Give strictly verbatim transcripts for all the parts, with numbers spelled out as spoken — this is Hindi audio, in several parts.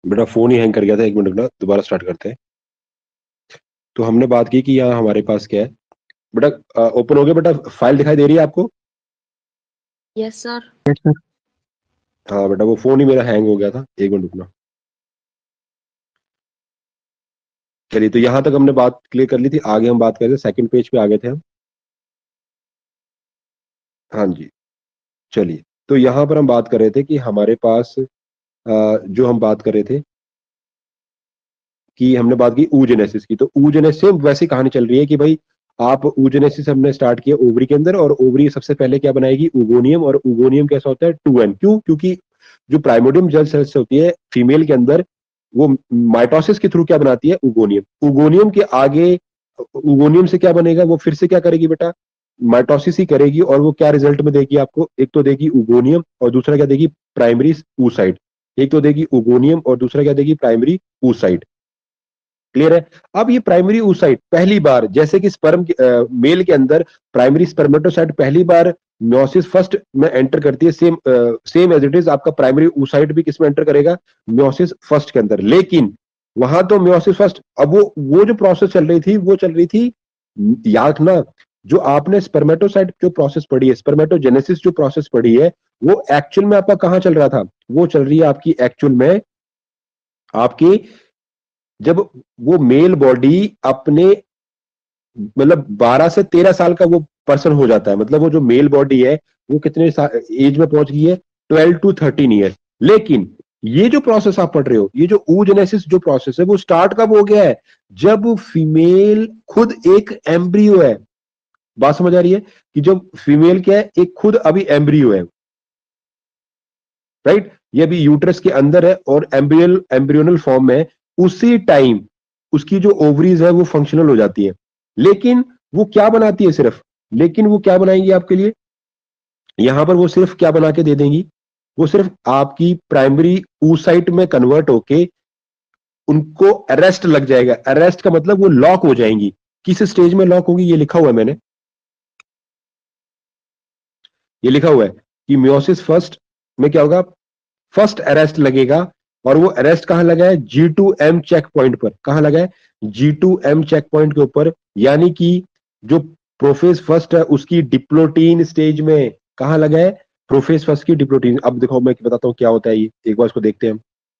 बेटा फोन ही हैंग कर गया था, एक मिनट ना, दोबारा स्टार्ट करते हैं। तो हमने बात की कि यहाँ हमारे पास क्या है बेटा, ओपन हो गया बेटा, फाइल दिखाई दे रही है आपको? Yes sir. Yes sir. हाँ बेटा, वो फोन ही मेरा हैंग हो गया था, एक मिनट रुकना। चलिए, तो यहाँ तक हमने बात क्लियर कर ली थी, आगे हम बात कर रहे थे, सेकंड पेज पे आ गए थे हम। हाँ जी, चलिए, तो यहाँ पर हम बात कर रहे थे कि हमारे पास अ, जो हम बात कर रहे थे कि हमने बात की oogenesis की, तो oogenesis से वैसी कहानी चल रही है कि भाई आप oogenesis हमने स्टार्ट किया ओवरी के अंदर, और ओवरी सबसे पहले क्या बनाएगी, उगोनियम, और उगोनियम कैसा होता है, टू एन। क्यों? क्योंकि जो प्राइमोडियम जल सेल्स होती है फीमेल के अंदर, वो माइटोसिस के थ्रू क्या बनाती है, उगोनियम। उगोनियम के आगे, उगोनियम से क्या बनेगा, वो फिर से क्या करेगी बेटा, माइटोसिस ही करेगी, और वो क्या रिजल्ट में देगी आपको, एक तो देगी उगोनियम और दूसरा क्या देगी, प्राइमरी oocyte। एक तो देगी उगोनियम और दूसरा क्या देगी, प्राइमरी oocyte। क्लियर है? अब ये प्राइमरी oocyte पहली बार, जैसे कि स्पर्म मेल के अंदर प्राइमरी स्पर्मेटोसाइट पहली बार म्योसिस फर्स्ट में एंटर करती है, same same as it is आपका प्राइमरी oocyte भी किसमें एंटर करेगा, म्योसिस फर्स्ट के अंदर। लेकिन वहां तो म्योसिस फर्स्ट, अब वो वो जो प्रोसेस चल रही थी वो चल रही थी, याद रखना, जो आपने स्पर्मेटोसाइट जो प्रोसेस पढ़ी है, स्पर्मेटोजेनेसिस जो प्रोसेस पढ़ी है, वो एक्चुअल में आपका कहां चल रहा था, वो चल रही है आपकी एक्चुअल में आपकी, जब वो मेल बॉडी अपने मतलब बारह से तेरह साल का वो पर्सन हो जाता है, मतलब वो जो मेल बॉडी है वो कितने एज में पहुंच गई है, ट्वेल्व टू थर्टीन ईयर। लेकिन ये जो प्रोसेस आप पढ़ रहे हो, ये जो oogenesis जो प्रोसेस है, वो स्टार्ट कब हो गया है, जब फीमेल खुद एक एम्ब्रियो है। बात समझ आ रही है कि जो फीमेल क्या है, एक खुद अभी एम्ब्रियो है, राइट? ये अभी यूट्रस के अंदर है और एम्ब्रियल एम्ब्रियोनल फॉर्म में, उसी टाइम उसकी जो ओवरीज है वो फंक्शनल हो जाती है। लेकिन वो क्या बनाती है सिर्फ, लेकिन वो क्या बनाएंगी आपके लिए, यहां पर वो सिर्फ क्या बना के दे देंगी, वो सिर्फ आपकी प्राइमरी oocyte में कन्वर्ट होके उनको अरेस्ट लग जाएगा। अरेस्ट का मतलब वो लॉक हो जाएंगी। किस स्टेज में लॉक होगी, ये लिखा हुआ है मैंने, ये लिखा हुआ है कि मियोसिस फर्स्ट में क्या होगा, फर्स्ट अरेस्ट लगेगा, और वो अरेस्ट कहां लगा है, G two M check point पर। कहां लगा है, G two M check point के ऊपर, यानी कि जो प्रोफेज फर्स्ट है उसकी डिप्लोटीन स्टेज में। कहां लगा है, प्रोफेज फर्स्ट की डिप्लोटीन। अब देखो मैं बताता हूं क्या होता है ये, एक बार इसको देखते हैं हम।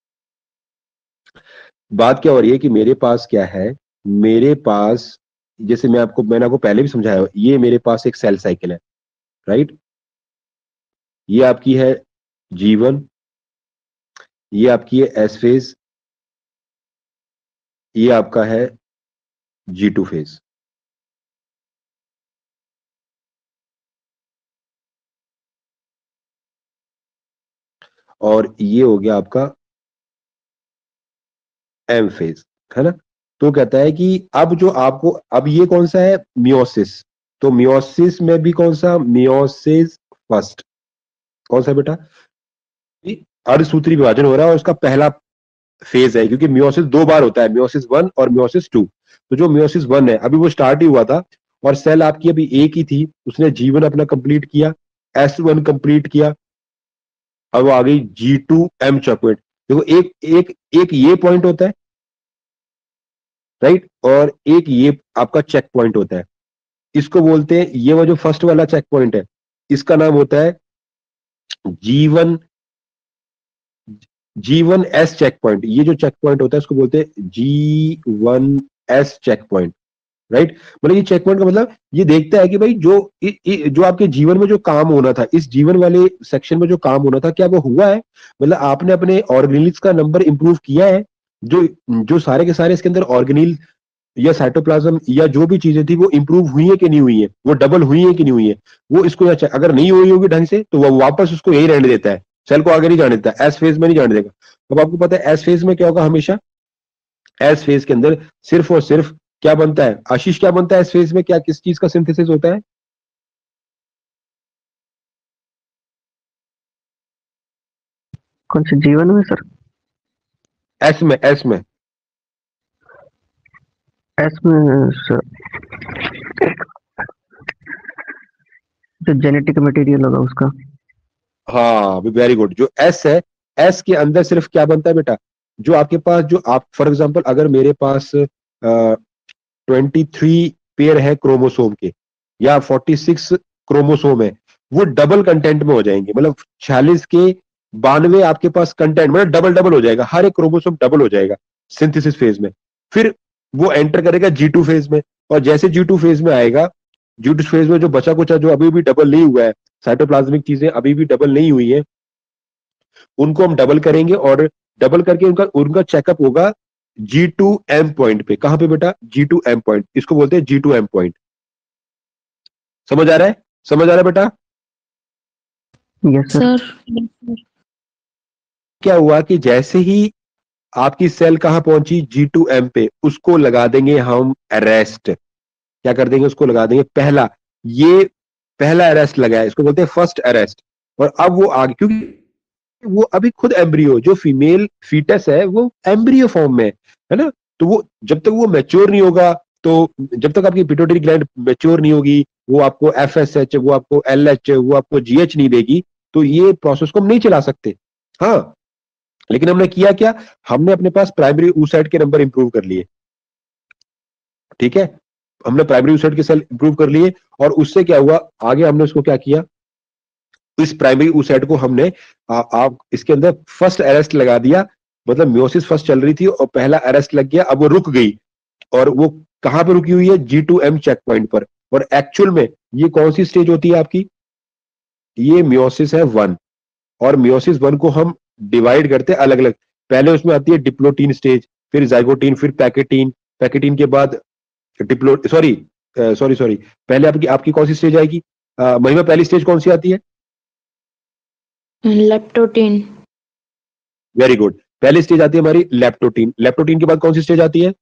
बात क्या हो रही है कि मेरे पास क्या है, मेरे पास, जैसे मैं आपको मैंने आपको पहले भी समझाया, ये मेरे पास एक सेल साइकिल है, राइट? ये आपकी है जीवन, ये आपकी है एस फेज, ये आपका है जी टू फेज। और ये हो गया आपका एम फेज, है ना? तो कहता है कि अब जो आपको, अब ये कौन सा है, मियोसिस। तो मियोसिस में भी कौन सा, मियोसिस फर्स्ट। कौन सा बेटा, अर्धसूत्री विभाजन हो रहा है और उसका पहला फेज है, क्योंकि मियोसिस दो बार होता है, मियोसिस वन और मियोसिस टू। तो जो मियोसिस वन है अभी वो स्टार्ट ही हुआ था, और सेल आपकी अभी एक ही थी, उसने जीवन अपना कंप्लीट किया, एस वन कंप्लीट किया, अब आ गई जी टू एम चॉकलेट। देखो, एक एक एक ये पॉइंट होता है, राइट, और एक ये आपका चेक पॉइंट होता है। इसको बोलते हैं, ये वो जो फर्स्ट वाला चेक पॉइंट है, इसका नाम होता है G one, G one S check point. ये जो चेक पॉइंट होता है इसको बोलते हैं G one S check point, right? मतलब ये चेक पॉइंट का मतलब ये देखता है कि भाई जो इ, इ, जो आपके जीवन में जो काम होना था, इस जीवन वाले सेक्शन में जो काम होना था, क्या वो हुआ है? मतलब आपने अपने ऑर्गेनिल्स का नंबर इंप्रूव किया है, जो जो सारे के सारे इसके अंदर ऑर्गेनिल या साइटोप्लाज्म या जो भी चीजें थी वो इंप्रूव हुई है कि नहीं हुई है, वो डबल हुई है कि नहीं हुई है, वो इसको अच्छा, अगर नहीं हुई होगी ढंग से तो वो वापस उसको यही रहने देता है, सेल को आगे नहीं जाने देता, एस फेज में नहीं जाने देगा। अब आपको पता है एस फेज में क्या होगा हमेशा, एस फेज के अंदर सिर्फ और सिर्फ क्या बनता है, आशीष क्या बनता है एस फेज में, क्या किस चीज का सिंथेसिस होता है? कौन से जीवन में सर? एस में, एस में एस में सर, जो जेनेटिक मटेरियल होगा उसका। हाँ, वेरी गुड। जो एस है, एस के अंदर सिर्फ क्या बनता है बेटा, जो आपके पास जो आप फॉर एग्जांपल अगर मेरे पास ट्वेंटी थ्री पेयर है क्रोमोसोम के या फोर्टी सिक्स क्रोमोसोम है, वो डबल कंटेंट में हो जाएंगे, मतलब छियालीस के बानवे आपके पास कंटेंट मतलब डबल डबल हो जाएगा, हर एक क्रोमोसोम डबल हो जाएगा सिंथेसिस फेज में। फिर वो एंटर करेगा जी टू फेज में, और जैसे जी टू फेज में आएगा, जी टू फेज में जो बचा कुचा जो अभी भी डबल नहीं हुआ है, साइटोप्लाज्मिक चीजें अभी भी डबल नहीं हुई है, उनको हम डबल करेंगे और डबल करके उनका उनका चेकअप होगा जी टू एम पॉइंट पे। कहां पे बेटा? जी टू एम पॉइंट, इसको बोलते हैं जी टू एम पॉइंट। समझ आ रहा है? समझ आ रहा है बेटा? Yes sir. सर क्या हुआ कि जैसे ही आपकी सेल कहां पहुंची जी टू एम पे, उसको लगा देंगे हम अरेस्ट। क्या कर देंगे? उसको लगा देंगे पहला, ये पहला अरेस्ट लगा है, इसको बोलते हैं फर्स्ट अरेस्ट। और अब वो आगे, क्योंकि वो अभी खुद एम्ब्रियो, जो फीमेल फीटस है वो एम्ब्रियो फॉर्म में है ना, तो वो जब तक वो मैच्योर नहीं होगा, तो जब तक आपकी पिट्यूटरी ग्लैंड मैच्योर नहीं होगी, वो आपको एफ एस एच, वो आपको एल एच, वो आपको जी एच नहीं देगी, तो ये प्रोसेस को हम नहीं चला सकते। हाँ, लेकिन हमने किया क्या? हमने अपने पास प्राइमरी oocyte के नंबर इंप्रूव कर लिए। ठीक है, हमने प्राइमरी oocyte के सेल इंप्रूव कर लिए, और उससे क्या हुआ आगे, हमने उसको क्या किया, इस प्राइमरी oocyte को हमने आ, आप इसके अंदर फर्स्ट अरेस्ट लगा दिया, मतलब म्योसिस फर्स्ट चल रही थी और पहला अरेस्ट लग गया, अब वो रुक गई, और वो कहां पर रुकी हुई है? G two M check point पर। और एक्चुअल में ये कौन सी स्टेज होती है आपकी? ये म्योसिस है वन, और म्योसिस वन को हम डिवाइड करते हैं अलग अलग। पहले उसमें आती है डिप्लोटीन स्टेज, फिर जाइगोटीन, फिर पैकेटीन, पैकेटीन के बाद डिप्लो सॉरी सॉरी सॉरी पहले आपकी आपकी कौन सी स्टेज आएगी? अ, महिमा, पहली स्टेज कौन सी आती है? लेप्टोटीन। वेरी गुड, पहली स्टेज आती है हमारी लेप्टोटीन। लेप्टोटीन के बाद कौन सी स्टेज आती है?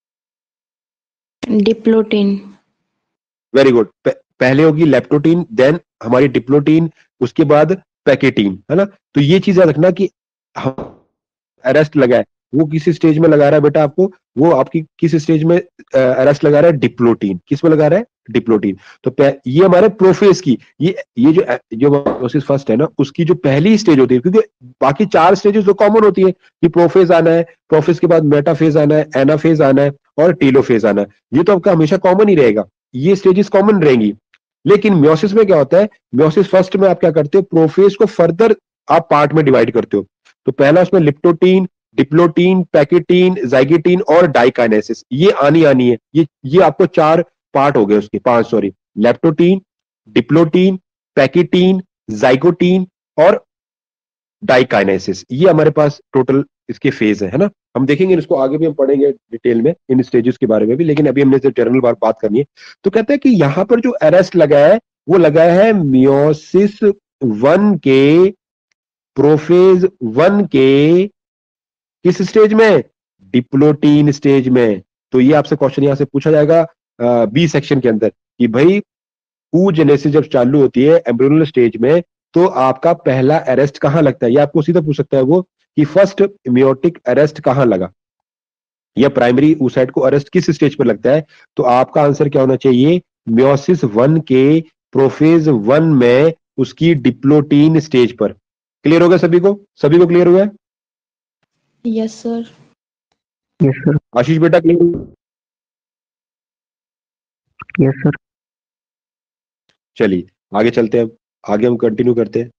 डिप्लोटीन। वेरी गुड, पहले होगी लेप्टोटीन, देन हमारी डिप्लोटीन, उसके बाद पैकेटीन, है ना। तो ये चीज याद रखना कि अरेस्ट लगा है, वो किस स्टेज में लगा रहा है बेटा आपको? वो आपकी किस स्टेज में अरेस्ट लगा रहा है? डिप्लोटीन। किस में लगा रहा है? डिप्लोटीन। तो ये हमारे प्रोफेज की, ये ये जो जो म्योसिस फर्स्ट है ना, उसकी जो पहली स्टेज होती है, क्योंकि बाकी चार स्टेजेस तो कॉमन होती है कि प्रोफेज आना है, प्रोफेज के बाद मेटाफेज आना है, एनाफेज आना है, और टेलोफेज आना है। ये तो आपका हमेशा कॉमन ही रहेगा, ये स्टेजेस कॉमन रहेंगी। लेकिन म्योसिस में क्या होता है? म्योसिस फर्स्ट में आप क्या करते हो? प्रोफेज को फर्दर आप पार्ट में डिवाइड करते हो। तो पहला उसमें लिप्टोटीन, डिप्लोटीन, पैकेटीन, जाइगेटीन और डाइकाइनेसिस, ये आनी आनी है। ये ये आपको चार पार्ट हो गए उसके, पांच sorry, leptotene, diplotene, pachytene, zygotene और डाइकाइनेसिस, ये हमारे पास टोटल इसके फेज है, है ना। हम देखेंगे इसको आगे भी, हम पढ़ेंगे डिटेल में इन स्टेजेस के बारे में भी, लेकिन अभी हमने सिर्फ जनरल बात बात करनी है। तो कहते हैं कि यहां पर जो अरेस्ट लगा है, वो लगा है मियोसिस वन के, प्रोफेज वन के किस स्टेज में? डिप्लोटीन स्टेज में। तो ये आपसे क्वेश्चन यहां से पूछा जाएगा बी सेक्शन के अंदर कि भाई oogenesis जब चालू होती है एम्ब्रियोनल स्टेज में, तो आपका पहला अरेस्ट कहां लगता है? ये आपको सीधा पूछ सकता है वो कि फर्स्ट मियोटिक अरेस्ट कहां लगा, या प्राइमरी oocyte को अरेस्ट किस स्टेज पर लगता है? तो आपका आंसर क्या होना चाहिए? म्योसिस वन के प्रोफेज वन में उसकी डिप्लोटीन स्टेज पर। क्लियर हो गया सभी को? सभी को क्लियर हुआ है? Yes sir. Yes sir. Ashish बेटा क्लियर हुआ? Yes sir. चलिए आगे चलते हैं, आगे हम कंटिन्यू करते हैं।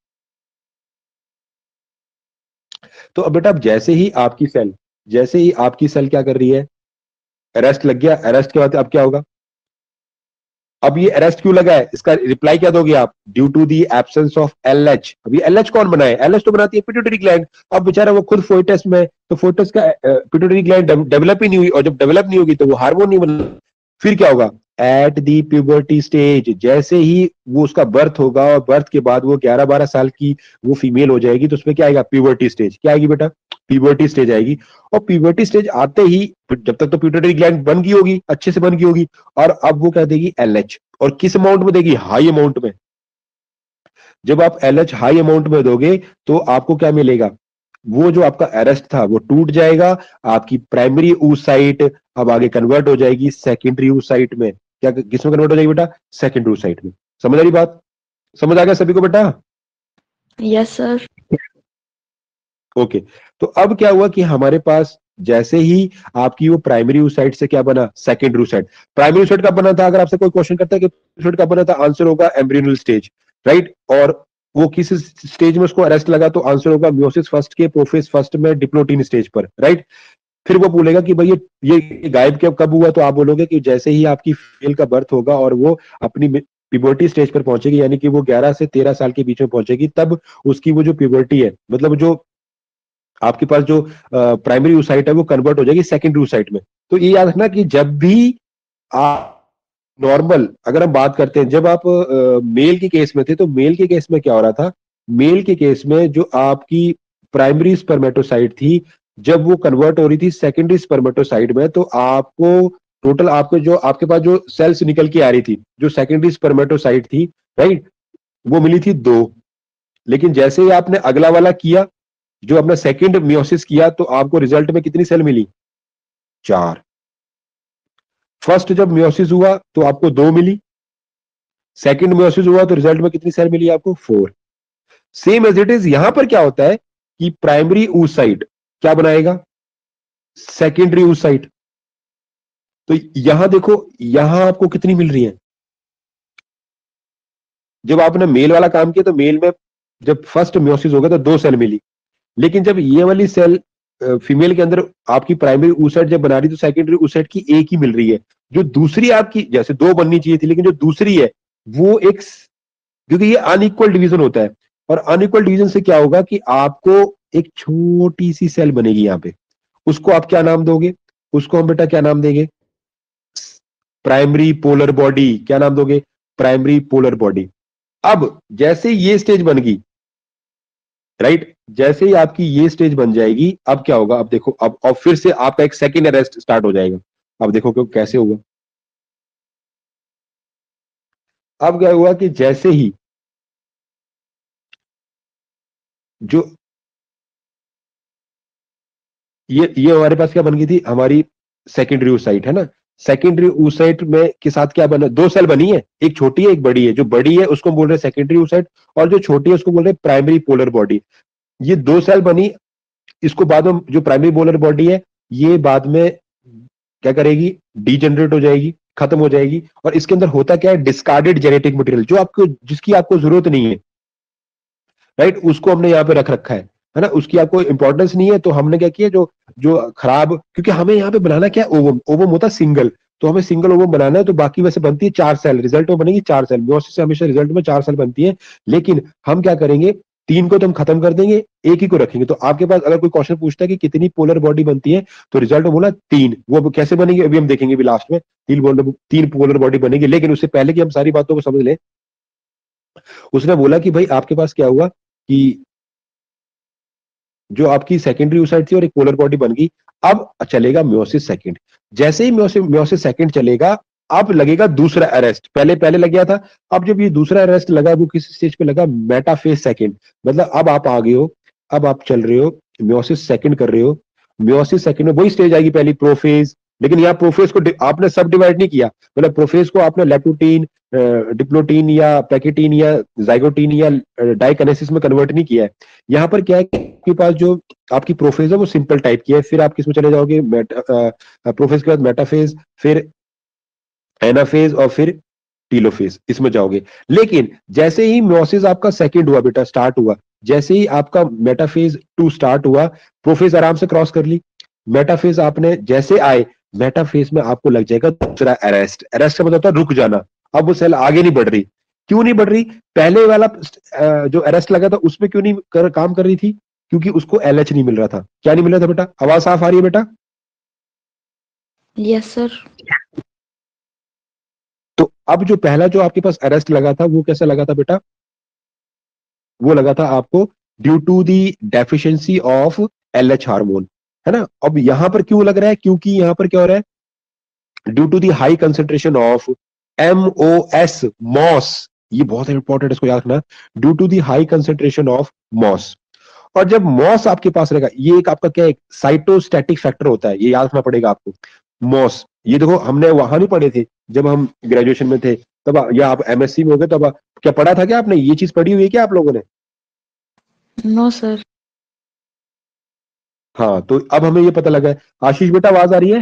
तो अब बेटा, अब जैसे ही आपकी सेल जैसे ही आपकी सेल क्या कर रही है? अरेस्ट लग गया, अरेस्ट के बाद अब क्या होगा? अब ये अरेस्ट क्यों लगा है, इसका रिप्लाई क्या दोगे आप? Due to the absence of L H. अभी एल एच कौन बनाए? एल एच तो बनाती है पिट्यूटरी ग्लैंड। अब बेचारा वो खुद फोइटस में, तो फोइटस का पिट्यूटरी ग्लैंड डेवलप ही नहीं हुई, और जब डेवलप नहीं होगी तो वो हार्मोन नहीं बना। फिर क्या होगा? एट दी प्यूबर्टी स्टेज, जैसे ही वो उसका बर्थ होगा, और बर्थ के बाद वो ग्यारह बारह साल की वो फीमेल हो जाएगी, तो उसमें क्या आएगा? Puberty stage. क्या आएगी बेटा? प्यूबर्टी स्टेज आएगी। और प्यूबर्टी स्टेज आते ही, जब तक तो पिट्यूटरी ग्लैंड बन गई होगी, अच्छे से बन गई होगी, और अब वो क्या देगी? L H. और किस अमाउंट में देगी? हाई अमाउंट में। जब आप एल एच हाई अमाउंट में दोगे, तो आपको क्या मिलेगा? वो जो आपका अरेस्ट था वो टूट जाएगा, आपकी प्राइमरी oocyte अब आगे कन्वर्ट हो जाएगी सेकेंडरी oocyte में। क्या किसमें कन्वर्ट हो जाएगी बेटा? सेकेंडरी oocyte में। समझ आ रही बात? समझ आ गया सभी को बेटा? Yes sir. ओके, तो अब क्या हुआ कि हमारे पास जैसे ही आपकी वो प्राइमरी oocyte से क्या बना, सेकेंडरी oocyte। प्राइमरी oocyte कब बना था, अगर आपसे कोई क्वेश्चन करता है कि oocyte कब बना था, आंसर होगा एम्ब्रियोनल स्टेज, राइट। और वो किस स्टेज में उसको अरेस्ट लगा, तो आंसर होगा मियोसिस फर्स्ट के प्रोफेज फर्स्ट में डिप्लोटीन स्टेज पर, राइट। फिर वो बोलेगा कि भाई ये ये गायब कब कब हुआ, तो आप बोलोगे कि जैसे ही आपकी फीमेल का बर्थ होगा और वो अपनी प्यूबर्टी स्टेज पर पहुंचेगी, यानी कि वो ग्यारह से तेरह साल के बीच में पहुंचेगी, तब उसकी वो जो प्यूबर्टी है, मतलब जो आपके पास जो प्राइमरी oocyte है वो कन्वर्ट हो जाएगी सेकेंडरी oocyte में। तो ये याद रखना कि जब भी आप नॉर्मल, अगर हम बात करते हैं, जब आप मेल के केस में थे, तो मेल के केस में क्या हो रहा था, मेल के केस में जो आपकी प्राइमरी स्पर्मेटोसाइट थी, जब वो कन्वर्ट हो रही थी सेकेंडरी स्पर्मेटोसाइट में, तो आपको टोटल आपको जो आपके पास जो सेल्स निकल के आ रही थी, जो सेकेंडरी स्पर्मेटोसाइट थी, राइट, वो मिली थी दो। लेकिन जैसे ही आपने अगला वाला किया, जो अपना सेकंड मियोसिस किया, तो आपको रिजल्ट में कितनी सेल मिली, चार। फर्स्ट जब मियोसिस हुआ तो आपको दो मिली, सेकंड मियोसिस हुआ तो रिजल्ट में कितनी सेल मिली आपको, four. Same as it is यहां पर क्या होता है कि प्राइमरी oocyte क्या बनाएगा, सेकेंडरी oocyte। तो यहां देखो, यहां आपको कितनी मिल रही है, जब आपने मेल वाला काम किया तो मेल में जब फर्स्ट मियोसिस हो गया तो दो सेल मिली। लेकिन जब ये वाली सेल फीमेल के अंदर आपकी प्राइमरी oocyte जब बना रही, तो सेकेंडरी oocyte की एक ही मिल रही है। जो दूसरी आपकी, जैसे दो बननी चाहिए थी, लेकिन जो दूसरी है वो एक, क्योंकि ये अनइक्वल डिवीजन होता है, और अनइक्वल डिवीजन से क्या होगा कि आपको एक छोटी सी सेल बनेगी यहां पे, उसको आप क्या नाम दोगे, उसको हम बेटा क्या नाम देंगे, प्राइमरी पोलर बॉडी। क्या नाम दोगे, प्राइमरी पोलर बॉडी। अब जैसे ये स्टेज बन गई, राइट, जैसे ही आपकी ये स्टेज बन जाएगी, अब क्या होगा, अब देखो, अब अब फिर से आपका एक सेकेंड अरेस्ट स्टार्ट हो जाएगा। अब देखो क्यों कैसे होगा। अब क्या हुआ कि जैसे ही जो ये ये हमारे पास क्या बन गई थी, हमारी सेकेंडरी oocyte है ना, सेकेंडरी oocyte में के साथ क्या बना, दो सेल बनी है, एक छोटी है एक बड़ी है। जो बड़ी है उसको बोल रहे हैं सेकेंडरी oocyte, और जो छोटी है उसको बोल रहे हैं प्राइमरी पोलर बॉडी। ये दो सेल बनी, इसको बाद में जो प्राइमरी पोलर बॉडी है, ये बाद में क्या करेगी, डीजेनरेट हो जाएगी, खत्म हो जाएगी। और इसके अंदर होता क्या है, डिस्कार्डेड जेनेटिक मटेरियल, जो आपको जिसकी आपको जरूरत नहीं है, राइट, उसको हमने यहाँ पे रख रखा है है ना, उसकी आपको इंपॉर्टेंस नहीं है, तो हमने क्या किया, जो जो खराब, क्योंकि हमें यहाँ पे बनाना क्या है, ओवम। ओवम होता है सिंगल, तो हमें सिंगल ओवम बनाना है, तो बाकी वैसे बनती है चार सेल, रिजल्ट में बनेगी चार सेल, मियोसिस से हमेशा रिजल्ट में चार सेल बनती है। लेकिन हम क्या करेंगे, तीन को तो हम खत्म कर देंगे, एक ही को रखेंगे। तो आपके पास अगर कोई क्वेश्चन पूछता है कि कितनी पोलर बॉडी बनती है, तो रिजल्ट में बोला तीन। वो कैसे बनेगी अभी हम देखेंगे भी लास्ट में, तीन पोलर तीन पोलर बॉडी बनेगी। लेकिन उससे पहले कि हम सारी बातों को समझ लें, उसने बोला कि भाई आपके पास क्या हुआ कि जो आपकी सेकेंडरी oocyte थी और एक पोलर बॉडी बन गई। अब चलेगा मियोसिस सेकंड। जैसे ही मियोसिस मियोसिस सेकंड चलेगा, अब लगेगा दूसरा अरेस्ट। पहले पहले लग गया था, अब जब ये दूसरा अरेस्ट लगा, वो किस स्टेज पे लगा, मेटाफेज सेकंड। मतलब अब आप आ गए हो, अब आप चल रहे हो, मियोसिस सेकंड कर रहे हो। मियोसिस सेकंड में वही स्टेज आएगी पहली, प्रोफेज। लेकिन यहाँ प्रोफेज को आपने सब डिवाइड नहीं किया, मतलब प्रोफेज को आपने लेप्टोटीन, डिप्लोटीन या पैकेटीन या जाइगोटीन या डाइकनेसिस में कन्वर्ट नहीं किया है। यहाँ पर क्या है कि आपके पास जो आपकी प्रोफेज है वो सिंपल टाइप की है। फिर आप किसमें चले जाओगे, प्रोफेज के बाद मेटाफेज, फिर एनाफेज, और फिर टीलोफेज, इसमें जाओगे। लेकिन जैसे ही मियोसिस आपका सेकंड हुआ बेटा, स्टार्ट हुआ, जैसे ही आपका मेटाफेज टू स्टार्ट हुआ, प्रोफेज आराम से क्रॉस कर ली। मेटाफेज आपने जैसे आए, मेटाफेज में आपको लग जाएगा दूसरा अरेस्ट। अरेस्ट का मतलब होता है रुक जाना। अब वो सेल आगे नहीं बढ़ रही। क्यों नहीं बढ़ रही, पहले वाला जो अरेस्ट लगा था उसमें क्यों नहीं कर, काम कर रही थी, क्योंकि उसको एलएच नहीं मिल रहा था। क्या नहीं मिल रहा था बेटा, आवाज साफ आ रही है बेटा? Yes sir. तो अब जो पहला जो आपके पास अरेस्ट लगा था, वो कैसा लगा था बेटा, वो लगा था आपको due to the deficiency of LH hormone, है ना। अब यहां पर क्यों लग रहा है, क्योंकि यहां पर क्या हो रहा है, due to the high concentration of MOS, mos. ये बहुत इंपॉर्टेंट, इसको याद रखना, due to the high concentration of mos. और जब मॉस आपके पास रहेगा, ये एक आपका क्या है, साइटोस्टैटिक फैक्टर होता है, ये याद रखना पड़ेगा आपको। मॉस, ये देखो हमने वहां नहीं पढ़े थे जब हम ग्रेजुएशन में थे, तब आ- या आप एमएससी में हो गए तब आ- क्या पढ़ा था, क्या आपने ये चीज पढ़ी हुई है क्या आप लोगों ने? No sir. हाँ, तो अब हमें ये पता लगा है। आशीष बेटा आवाज आ रही है?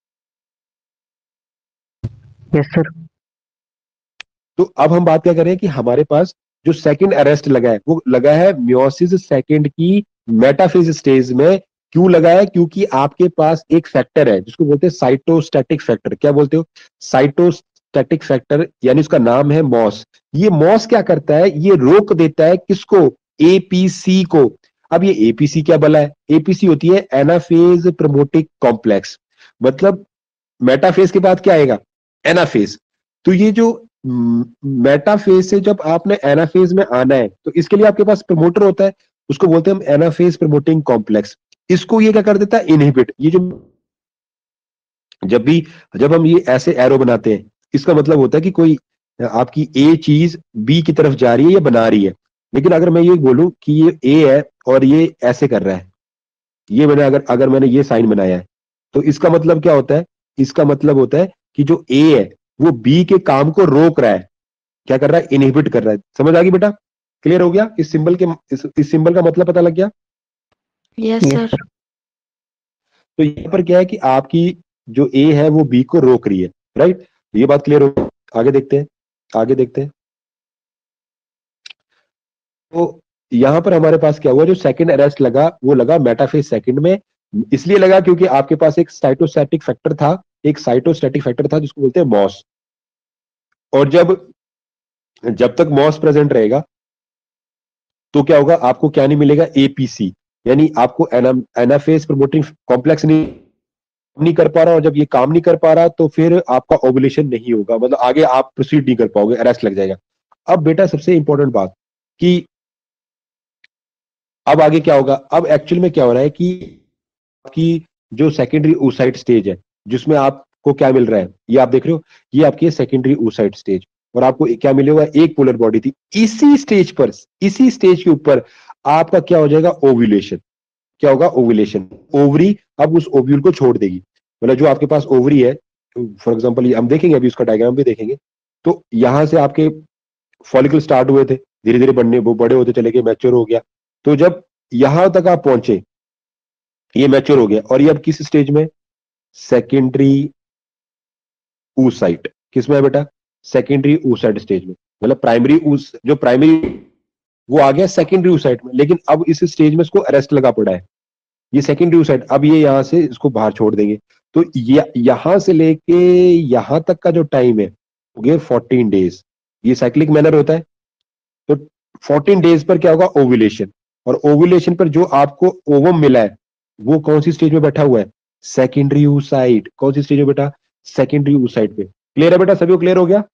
Yes sir. तो अब हम बात क्या करें कि हमारे पास जो सेकंड अरेस्ट लगा है वो लगा है मियोसिस सेकंड की मेटाफेज स्टेज में। क्यों लगा है? क्योंकि आपके पास एक फैक्टर है जिसको बोलते हैं साइटोस्टैटिक फैक्टर। क्या बोलते हो? साइटोस्टैटिक फैक्टर, यानी उसका नाम है मॉस। ये मॉस क्या करता है? ये रोक देता है किसको? एपीसी को। अब ये एपीसी क्या बला है? एपीसी होती है एनाफेज प्रोमोटिक कॉम्प्लेक्स। मतलब मेटाफेज के बाद क्या आएगा? एनाफेज। तो ये जो मेटाफेज से जब आपने एनाफेज में आना है तो इसके लिए आपके पास प्रमोटर होता है, उसको बोलते हैं हम एनाफेज प्रमोटिंग कॉम्प्लेक्स। इसको ये क्या कर देता है? इनहिबिट। ये जो जब भी जब हम ये ऐसे एरो बनाते हैं इसका मतलब होता है कि कोई आपकी ए चीज बी की तरफ जा रही है या बना रही है। लेकिन अगर मैं ये बोलूं कि ये ए है और ये ऐसे कर रहा है, ये मैंने अगर अगर मैंने ये साइन बनाया है तो इसका मतलब क्या होता है? इसका मतलब होता है कि जो ए है वो बी के काम को रोक रहा है। क्या कर रहा है? इनहिबिट कर रहा है। समझ आ गई बेटा? क्लियर हो गया? इस सिंबल के इस, इस सिंबल का मतलब पता लग गया? Yes yes sir. सर। तो यहाँ पर क्या है कि आपकी जो ए है वो बी को रोक रही है। राइट? ये बात क्लियर हो? आगे देखते हैं, आगे देखते हैं। तो यहां पर हमारे पास क्या हुआ? जो सेकंड अरेस्ट लगा वो लगा मेटाफेज सेकंड में। इसलिए लगा क्योंकि आपके पास एक साइटोस्टैटिक फैक्टर था, एक साइटोस्टैटिक फैक्टर था जिसको बोलते हैं मॉस। और जब जब तक मॉस प्रेजेंट रहेगा तो क्या होगा? आपको क्या नहीं मिलेगा? एपीसी, यानी आपको एना, एनाफेज प्रोमोटिंग कॉम्प्लेक्स नहीं नहीं कर पा रहा। और जब ये काम नहीं कर पा रहा तो फिर आपका ओवुलेशन नहीं होगा, मतलब आगे आप प्रोसीड नहीं कर पाओगे, अरेस्ट लग जाएगा। अब बेटा सबसे इंपॉर्टेंट बात कि अब आगे क्या होगा? अब एक्चुअल में क्या हो रहा है कि आपकी जो सेकेंडरी oocyte स्टेज है जिसमें आपको क्या मिल रहा है, ये आप देख रहे हो, ये आपकी सेकेंडरी oocyte स्टेज। और आपको क्या मिले हुआ? एक पोलर बॉडी थी। इसी स्टेज पर, इसी स्टेज के ऊपर आपका क्या हो जाएगा? ओव्यूलेशन। क्या होगा? ओव्यूलेशन। ओवरी अब उस ओव्यूल को छोड़ देगी। मतलब जो आपके पास ओवरी है, फॉर एग्जाम्पल हम देखेंगे, अभी उसका डायग्राम भी देखेंगे। तो यहां से आपके फॉलिकल स्टार्ट हुए थे, धीरे धीरे बढ़ने, वो बड़े होते चले गए, मैच्योर हो गया। तो जब यहां तक आप पहुंचे, ये मैच्योर हो गया, और ये अब किस स्टेज में? Secondary oocyte। किसमें है बेटा? सेकेंडरी oocyte स्टेज में। मतलब प्राइमरी ऊस जो प्राइमरी वो आ गया सेकेंडरी oocyte में, लेकिन अब इस स्टेज में इसको अरेस्ट लगा पड़ा है। ये सेकेंडरी oocyte, अब ये यहां से इसको बाहर छोड़ देंगे। तो ये यहां से लेके यहां तक का जो टाइम है हो गया फोर्टीन डेज। ये साइक्लिक मैनर होता है। तो फोर्टीन डेज पर क्या होगा? ओव्यूलेशन। और ओव्यूलेशन पर जो आपको ओवम मिला है वो कौन सी स्टेज में बैठा हुआ है? Secondary oocyte। कौन सी स्टेज में बेटा? सेकेंडरी oocyte पे। क्लियर है बेटा? सभी को क्लियर हो गया?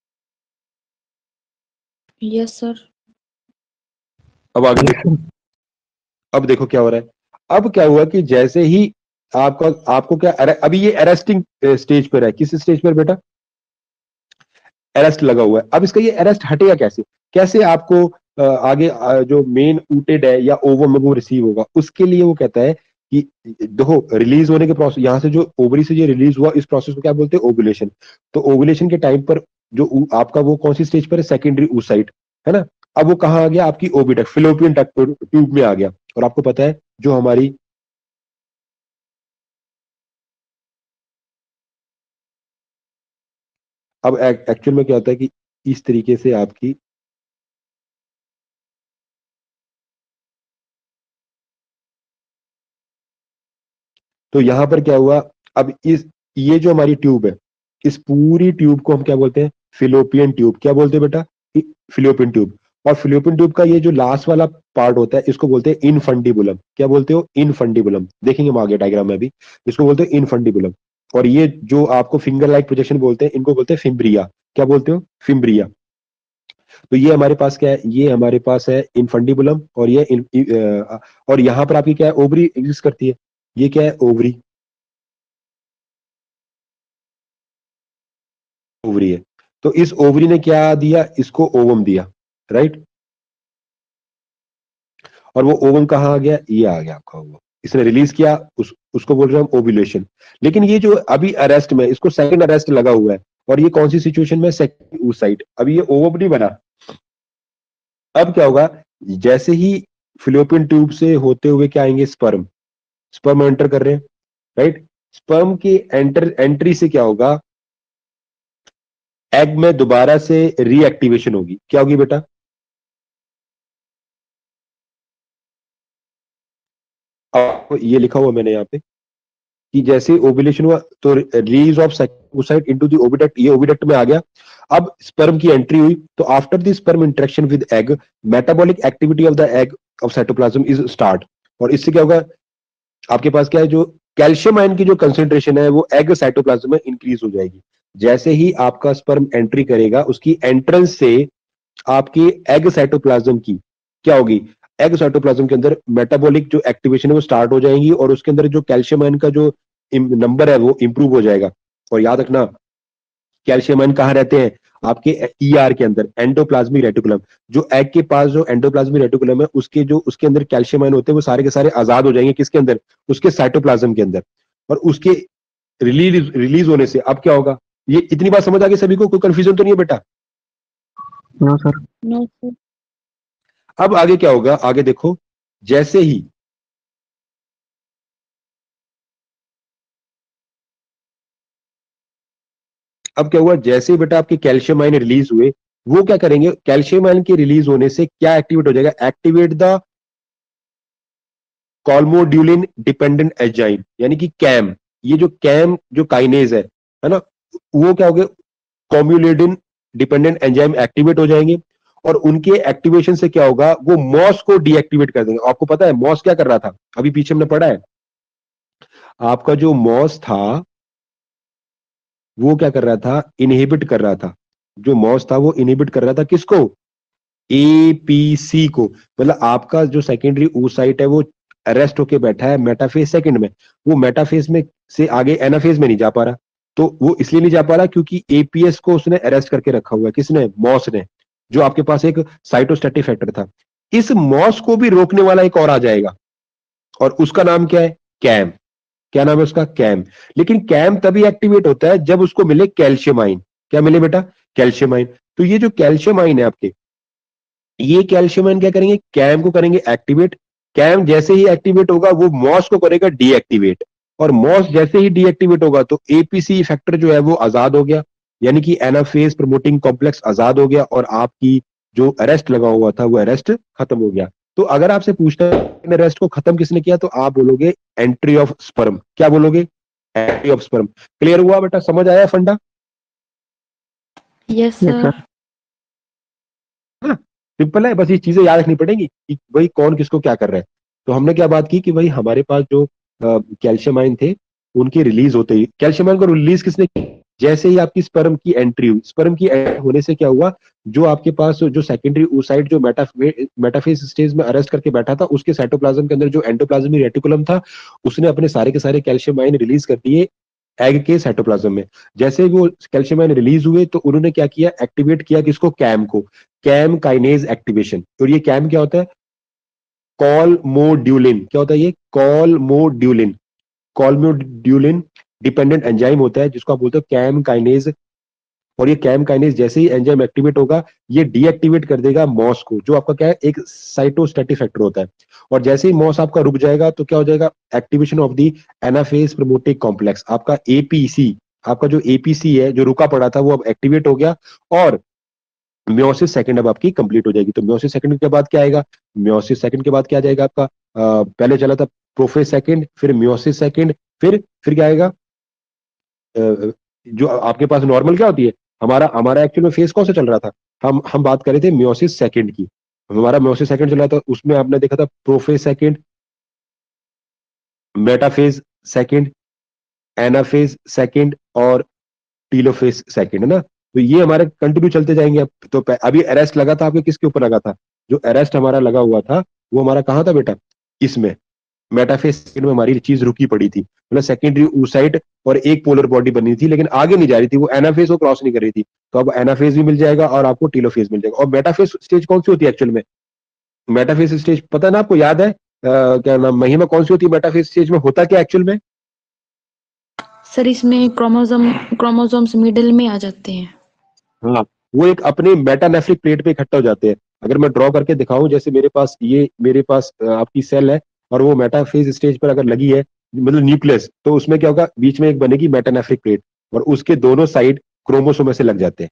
Yes sir. अब आगे देखो, अब देखो क्या हो रहा है। अब क्या हुआ कि जैसे ही आपका आपको क्या अरे, अभी ये अरेस्टिंग स्टेज पर है। किस स्टेज पर बेटा? अरेस्ट लगा हुआ है। अब इसका ये अरेस्ट हटेगा कैसे? कैसे आपको अ, आगे अ, जो मेन ऊटेड है या ओवम में वो रिसीव होगा? उसके लिए वो कहता है कि देखो, रिलीज होने के प्रोसेस, यहां से जो ओवरी से ये रिलीज हुआ, इस प्रोसेस को क्या बोलते हैं? ओवुलेशन। तो ओवुलेशन के टाइम पर जो ऊ- आपका वो कौन सी स्टेज पर है? सेकेंडरी oocyte, है ना? अब वो कहाँ आ गया? आपकी ओविडक्ट, फिलोपियन ट्यूब में आ गया। और आपको पता है जो हमारी अब एक्चुअल में क्या होता है कि इस तरीके से आपकी तो यहां पर क्या हुआ? अब इस ये जो हमारी ट्यूब है, इस पूरी ट्यूब को हम क्या बोलते हैं? Fallopian tube. क्या बोलते हैं बेटा? Fallopian tube. और फिलोपियन ट्यूब का ये जो लास्ट वाला पार्ट होता है इसको बोलते हैं इनफंडिबुलम। क्या बोलते हो? इनफंडिबुलम। देखेंगे हम आगे डायग्राम में भी। इसको बोलते हैं इनफंडिबुलम। और ये जो आपको फिंगर लाइक प्रोजेक्शन बोलते हैं इनको बोलते हैं फिम्ब्रिया। क्या बोलते हो? फिम्ब्रिया। तो ये हमारे पास क्या है? ये हमारे पास है इनफंडिबुलम। और ये इन, इ- अ, और यहाँ पर आपकी क्या है? ओवरी एग्जिस्ट करती है। ये क्या है? ओवरी। ओवरी है। तो इस ओवरी ने क्या दिया? इसको ओवम दिया। राइट? और वो ओवम कहाँ आ गया? ये आ गया आपका ओवम। इसने रिलीज किया, उस उसको बोल रहे हैं हम ओव्यूलेशन। लेकिन ये जो अभी अरेस्ट में, इसको सेकंड अरेस्ट लगा हुआ है। और ये कौन सी सिचुएशन में? Second oocyte। अभी ये ओवम नहीं बना। अब क्या होगा? जैसे ही फिलोपियन ट्यूब से होते हुए क्या आएंगे? स्पर्म। स्पर्म एंटर कर रहे हैं, राइट। स्पर्म की एंटर एंट्री से क्या होगा, एग में दोबारा से रीएक्टिवेशन होगी। क्या होगी बेटा, आपको ये लिखा हुआ मैंने यहाँ पे कि जैसे ओव्यूलेशन हुआ तो release of cytocyte into the oviduct, ये ओविडक्ट में आ गया। अब स्पर्म की एंट्री हुई तो after the sperm interaction with egg metabolic activity of the egg of cytoplasm is start. और इससे क्या होगा, आपके पास क्या है, जो कैल्शियम आयन की जो कंसेंट्रेशन है वो एग साइटोप्लाज्म में इंक्रीज हो जाएगी। जैसे ही आपका स्पर्म एंट्री करेगा उसकी एंट्रेंस से आपकी एग साइटोप्लाज्म की क्या होगी, एग साइटोप्लाज्म के अंदर मेटाबॉलिक जो एक्टिवेशन है वो स्टार्ट हो जाएंगी और उसके अंदर जो कैल्शियम आयन का जो नंबर है वो इंप्रूव हो जाएगा। और याद रखना कैल्शियम आयन कहाँ रहते हैं, आपके ईआर के अंदर, एंडोप्लाज्मिक रेटिकुलम। जो एग के पास जो एंडोप्लाज्मिक रेटिकुलम है उसके जो उसके अंदर कैल्शियम आयन होते हैं वो सारे के सारे आजाद हो जाएंगे, किसके अंदर, उसके साइटोप्लाज्म के अंदर। और उसके रिलीज रिलीज होने से अब क्या होगा, ये इतनी बात समझ आ गई सभी को, कोई कंफ्यूजन तो नहीं है बेटा? No sir. No sir. अब आगे क्या होगा, आगे देखो, जैसे ही अब क्या हुआ, जैसे ही बेटा आपके कैल्शियम आयन रिलीज हुए, वो क्या करेंगे, कैल्शियम आयन के रिलीज होने से क्या एक्टिवेट हो जाएगा, activate the calmodulin dependent enzyme, यानी कि कैम। ये जो कैम जो काइनेज है है ना, वो क्या हो गया, कॉम्युलेडिन डिपेंडेंट एंजाइम एक्टिवेट हो जाएंगे। और उनके एक्टिवेशन से क्या होगा, वो मॉस को डीएक्टिवेट कर देंगे। आपको पता है मॉस क्या कर रहा था, अभी पीछे हमने पढ़ा है, आपका जो मॉस था वो क्या कर रहा था, इनहिबिट कर रहा था। जो मॉस था वो इनहिबिट कर रहा था किसको, एपीसी को। मतलब आपका जो सेकेंडरी oocyte है वो अरेस्ट होके बैठा है मेटाफेज सेकंड में, वो मेटाफेज में से आगे एनाफेज में नहीं जा पा रहा। तो वो इसलिए नहीं जा पा रहा क्योंकि एपीएस को उसने अरेस्ट करके रखा हुआ है, किसने, मॉस ने, जो आपके पास एक साइटोस्टैटिक फैक्टर था। इस मॉस को भी रोकने वाला एक और आ जाएगा और उसका नाम क्या है, कैम। क्या नाम है उसका, कैम। लेकिन कैम तभी एक्टिवेट होता है जब उसको मिले कैल्शियम आयन। क्या मिले बेटा, कैल्शियम आयन। तो ये जो कैल्शियम आयन है आपके, ये कैल्शियम आयन क्या करेंगे, कैम को करेंगे एक्टिवेट। कैम जैसे ही एक्टिवेट होगा वो मॉस को करेगा डीएक्टिवेट, और मॉस जैसे ही डीएक्टिवेट होगा तो एपीसी फैक्टर जो है वो आजाद हो गया, यानी कि एनाफेज प्रमोटिंग कॉम्प्लेक्स आजाद हो गया और आपकी जो अरेस्ट लगा हुआ था वो अरेस्ट खत्म हो गया। तो अगर आपसे पूछना है अरेस्ट को खत्म किसने किया, तो आप बोलोगे एंट्री ऑफ स्पर्म। क्या बोलोगे, एंट्री ऑफ स्पर्म। क्लियर हुआ बेटा, समझ आया funda? Yes yes sir. Sir. Simple है, बस ये चीजें याद रखनी पड़ेंगी कि भाई कौन किसको क्या कर रहा है। तो हमने क्या बात की कि भाई हमारे पास जो कैल्शियम आयन थे उनकी रिलीज होते ही, कैल्शियम आयन को रिलीज किसने की, जैसे ही आपकी स्पर्म की एंट्री हुई, स्पर्म की एंट्री होने से क्या हुआ, जो आपके पास जो सेकेंडरी oocyte जो मेटा मेटाफेज स्टेज में अरेस्ट करके बैठा था, उसके साइटोप्लाज्म के अंदर जो एंडोप्लाज्मिक रेटिकुलम था उसने अपने सारे के सारे कैल्शियम आयन रिलीज कर दिए एग के साइटोप्लाज्म में। जैसे वो कैल्शियम आयन रिलीज हुए तो उन्होंने क्या किया, एक्टिवेट किया किसको, कैम को, कैम काइनेज एक्टिवेशन। और ये कैम क्या होता है, कॉलमोड्यूलिन। क्या होता है ये, कॉलमोड्यूलिन। कॉलमोड्यूलिन डिपेंडेंट एंजाइम होता है जिसको आप बोलते हो कैम काइनेज। और ये कैम काइनेज जैसे ही एंजाइम एक्टिवेट होगा ये डीएक्टिवेट कर देगा मॉस को, जो आपका क्या है, एक साइटोस्टैटिक फैक्टर होता है। और जैसे ही मॉस आपका रुक जाएगा तो क्या हो जाएगा, activation of the anaphase promoting complex. आपका एपीसी, आपका जो एपीसी है जो रुका पड़ा था वो अब एक्टिवेट हो गया और म्योसिस सेकंड अब आपकी कंप्लीट हो जाएगी। तो म्योसिस सेकंड के बाद क्या आएगा, म्योसिस सेकंड के बाद क्या आ जाएगा आपका, आ, पहले चला था प्रोफेज सेकंड, फिर म्योसिस सेकंड, फिर फिर क्या आएगा, आ, जो आपके पास नॉर्मल क्या होती है, हमारा हमारा एक्चुअल में फेज कौन सा चल रहा था, हम हम बात कर रहे थे म्योसिस सेकंड की। हमारा म्योसिस सेकंड चल रहा था, उसमें आपने देखा था prophase second, metaphase second, anaphase second और टीलोफेज सेकंड, है ना। तो ये हमारे कंटिन्यू चलते जाएंगे। अब तो प- अभी अरेस्ट लगा था आपके किसके ऊपर लगा था, जो अरेस्ट हमारा लगा हुआ था वो हमारा कहाँ था बेटा, इसमें मेटाफेज सेकंड में हमारी चीज रुकी पड़ी थी। मतलब सेकेंडरी oocyte और एक पोलर बॉडी बनी थी लेकिन आगे नहीं जा रही थी, वो एनाफेज को क्रॉस नहीं कर रही थी। तो अब एनाफेज भी मिल जाएगा और आपको टीलोफेज मिल जाएगा। और मेटाफेज स्टेज कौन सी होती है एक्चुअल में, मेटाफेज स्टेज पता है ना आपको, याद है अ, क्या नाम, महिमा कौन सी होती है मेटाफेज स्टेज में, होता क्या एक्चुअल में? सर इसमें क्रोमोसोम क्रोमोसोम्स मिडिल में आ जाते हैं। हाँ, वो एक अपने मेटानेफ्रिक प्लेट पे इकट्ठा हो जाते हैं। अगर मैं ड्रॉ करके दिखाऊं, जैसे मेरे पास ये मेरे पास अ, आपकी सेल है और वो मेटाफेज स्टेज पर अगर लगी है मतलब न्यूक्लियस, तो उसमें क्या होगा, बीच में एक बनेगी मेटानेफ्रिक प्लेट और उसके दोनों साइड क्रोमोसोम से लग जाते हैं।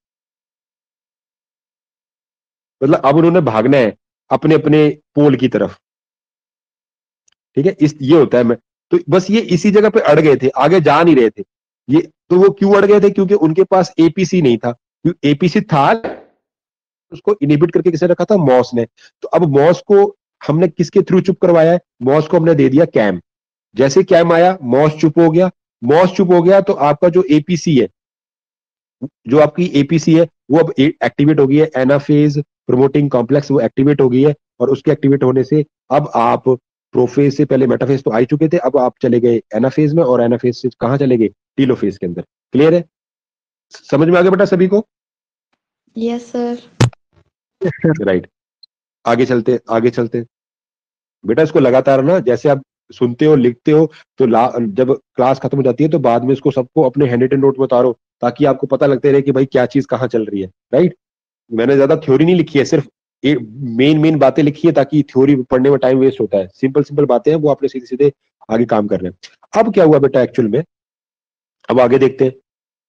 मतलब अब उन्होंने भागना है अपने अपने पोल की तरफ, ठीक है, इस ये होता है। मैं तो बस ये इसी जगह पे अड़ गए थे, आगे जा नहीं रहे थे ये। तो वो क्यों अड़ गए थे? क्योंकि उनके पास एपीसी नहीं था। एपीसी था, उसको इनिबिट करके किसने रखा था? मॉस ने। तो अब मॉस को हमने किसके थ्रू चुप करवाया है? मॉस को हमने दे दिया कैम। जैसे कैम आया, मॉस चुप हो गया। मॉस चुप हो गया तो आपका जो एपीसी है, जो आपकी एपीसी है वो अब एक्टिवेट हो गई है, एनाफेज प्रोमोटिंग कॉम्प्लेक्स वो एक्टिवेट हो गई है। और उसके एक्टिवेट होने से अब आप प्रोफेज से पहले मेटाफेज तो आ ही चुके थे, अब आप चले गए एनाफेज में, और एनाफेज से कहां चले गए? टीलोफेज के अंदर। क्लियर है? समझ में आ गया बेटा सभी को? Yes sir. Yes sir. Right, आगे चलते आगे चलते बेटा इसको लगातार ना, जैसे आप सुनते हो लिखते हो, तो ला, जब क्लास खत्म हो जाती है तो बाद में इसको सबको अपने हैंड रिटन नोट में उतारो, ताकि आपको पता लगते रहे कि भाई क्या चीज कहाँ चल रही है। राइट, मैंने ज्यादा थ्योरी नहीं लिखी है, सिर्फ मेन मेन बातें लिखी है, ताकि थ्योरी पढ़ने में टाइम वेस्ट होता है। सिंपल सिंपल बातें हैं, वो आपने सीधे सीधे आगे काम कर रहे हैं। अब क्या हुआ बेटा एक्चुअल में, अब आगे देखते हैं।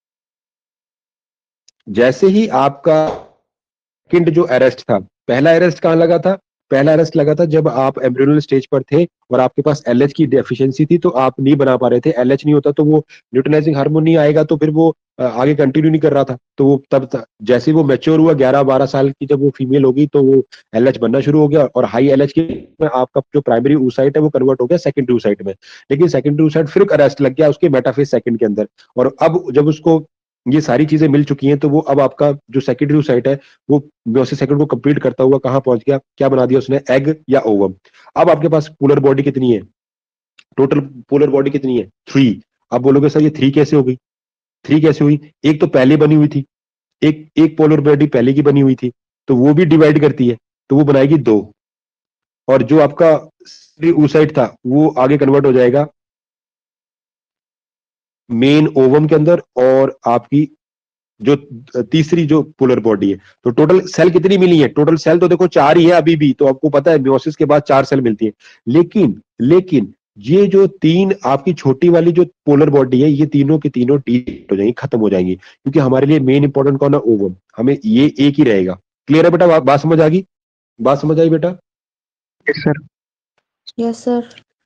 जैसे ही आपका सेकंड जो अरेस्ट था, पहला अरेस्ट कहां लगा था? पहला अरेस्ट लगा था जब आप एम्ब्रियोनल स्टेज पर थे और आपके पास एलएच की डेफिशिएंसी थी, तो आप नहीं बना पा रहे थे। एलएच नहीं होता तो वो न्यूट्रलाइजिंग हार्मोन नहीं आएगा, तो फिर वो अ, आगे कंटिन्यू नहीं कर रहा था। तो वो तब त- जैसे वो मैच्योर हुआ, ग्यारह बारह साल की जब वो फीमेल होगी, तो वो एलएच बनना शुरू हो गया, और हाई एलएच के में आपका जो प्राइमरी oocyte है वो कन्वर्ट हो गया सेकेंडरी oocyte में। लेकिन सेकेंडरी oocyte फिर अरेस्ट लग गया उसके मेटाफेज सेकंड के अंदर। और अब जब उसको ये सारी चीजें मिल चुकी हैं, तो वो अब आपका जो सेकेंडरी oocyte है वो मेयोसिस सेकंड को कंप्लीट करता हुआ कहां पहुंच गया? क्या बना दिया उसने? एग या ओवम। अब आपके पास पोलर बॉडी कितनी है? टोटल पोलर बॉडी कितनी है? थ्री। अब बोलोगे सर ये थ्री कैसे हो गई? थ्री कैसे हुई? एक तो पहले बनी हुई थी, एक एक पोलर बॉडी पहले की बनी हुई थी, तो वो भी डिवाइड करती है, तो वो बनाएगी दो। और जो आपका oocyte था वो आगे कन्वर्ट हो जाएगा मेन ओवम के अंदर, और आपकी जो तीसरी जो पोलर बॉडी है। तो टोटल सेल कितनी मिली है? टोटल सेल तो देखो चार ही है अभी भी, तो आपको पता है मियोसिस के बाद चार सेल मिलती है। लेकिन लेकिन ये जो तीन आपकी छोटी वाली जो पोलर बॉडी है, ये तीनों की तीनों डी हो जाएंगी, खत्म हो जाएंगी, क्योंकि हमारे लिए मेन इंपॉर्टेंट कौन है? ओवम। हमें ये एक ही रहेगा। क्लियर है बेटा? बा, बात समझ आ गई? बात समझ आई बेटा? Yes sir. Yes sir.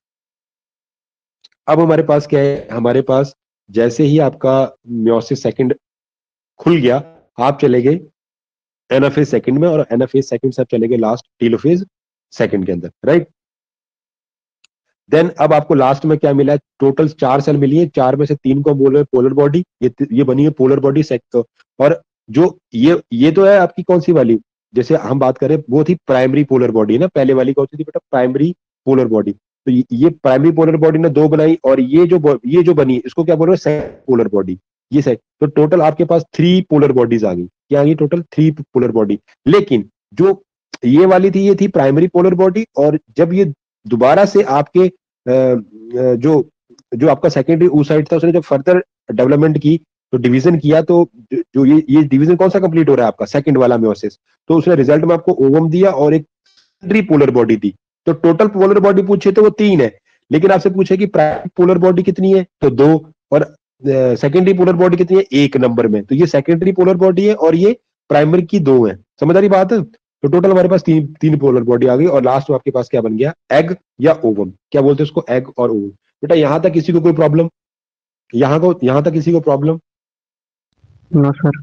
अब हमारे पास क्या है? हमारे पास जैसे ही आपका मियोसिस सेकंड खुल गया, आप चले गए एनाफेज सेकंड में, और एनाफेज सेकंड से आप चले गए लास्ट टीलोफेज सेकंड के अंदर। राइट, देन अब आपको लास्ट में क्या मिला है? टोटल चार सेल मिली है, चार में से तीन को हम बोल रहे हैं पोलर बॉडी, ये ये बनी है पोलर बॉडी सेक्टर। और जो ये ये तो है आपकी कौन सी वाली, जैसे हम बात करें वो थी प्राइमरी पोलर बॉडी ना, पहले वाली कौन सी थी बेटा? Primary polar body. तो ये, ये प्राइमरी पोलर बॉडी ने दो बनाई, और ये जो बो- ये जो बनी इसको क्या बोल रहे हैं? Second polar body. ये सेक तो टोटल आपके पास थ्री पोलर बॉडीज आ गई। क्या आ गई? Total three polar body. लेकिन जो ये वाली थी ये थी प्राइमरी पोलर बॉडी, और जब ये दोबारा से आपके अ, अ, जो जो आपका सेकेंडरी oocyte था उसने जब फर्दर डेवलपमेंट की, तो डिवीजन किया, तो जो जो ये ये डिवीजन कौन सा कंप्लीट हो रहा है? आपका सेकंड वाला मेयोसिस। तो उसने रिजल्ट में आपको ओवम दिया और एक सेकेंडरी पोलर बॉडी दी। तो टोटल पोलर बॉडी पूछे तो वो तीन है, लेकिन आपसे पूछे कि प्राइमरी पोलर बॉडी कितनी है, तो दो। और सेकेंडरी पोलर बॉडी कितनी है? एक नंबर में। तो ये सेकेंडरी पोलर बॉडी है और ये प्राइमरी की दो है। समझ आ रही बात? तो टोटल हमारे पास तीन तीन पोलर बॉडी आ गई, और लास्ट में आपके पास क्या बन गया? एग या ओवम। क्या बोलते हैं उसको? एग और ओवम। बेटा यहां तक किसी को कोई प्रॉब्लम? यहां को यहां तक किसी को problem? No sir.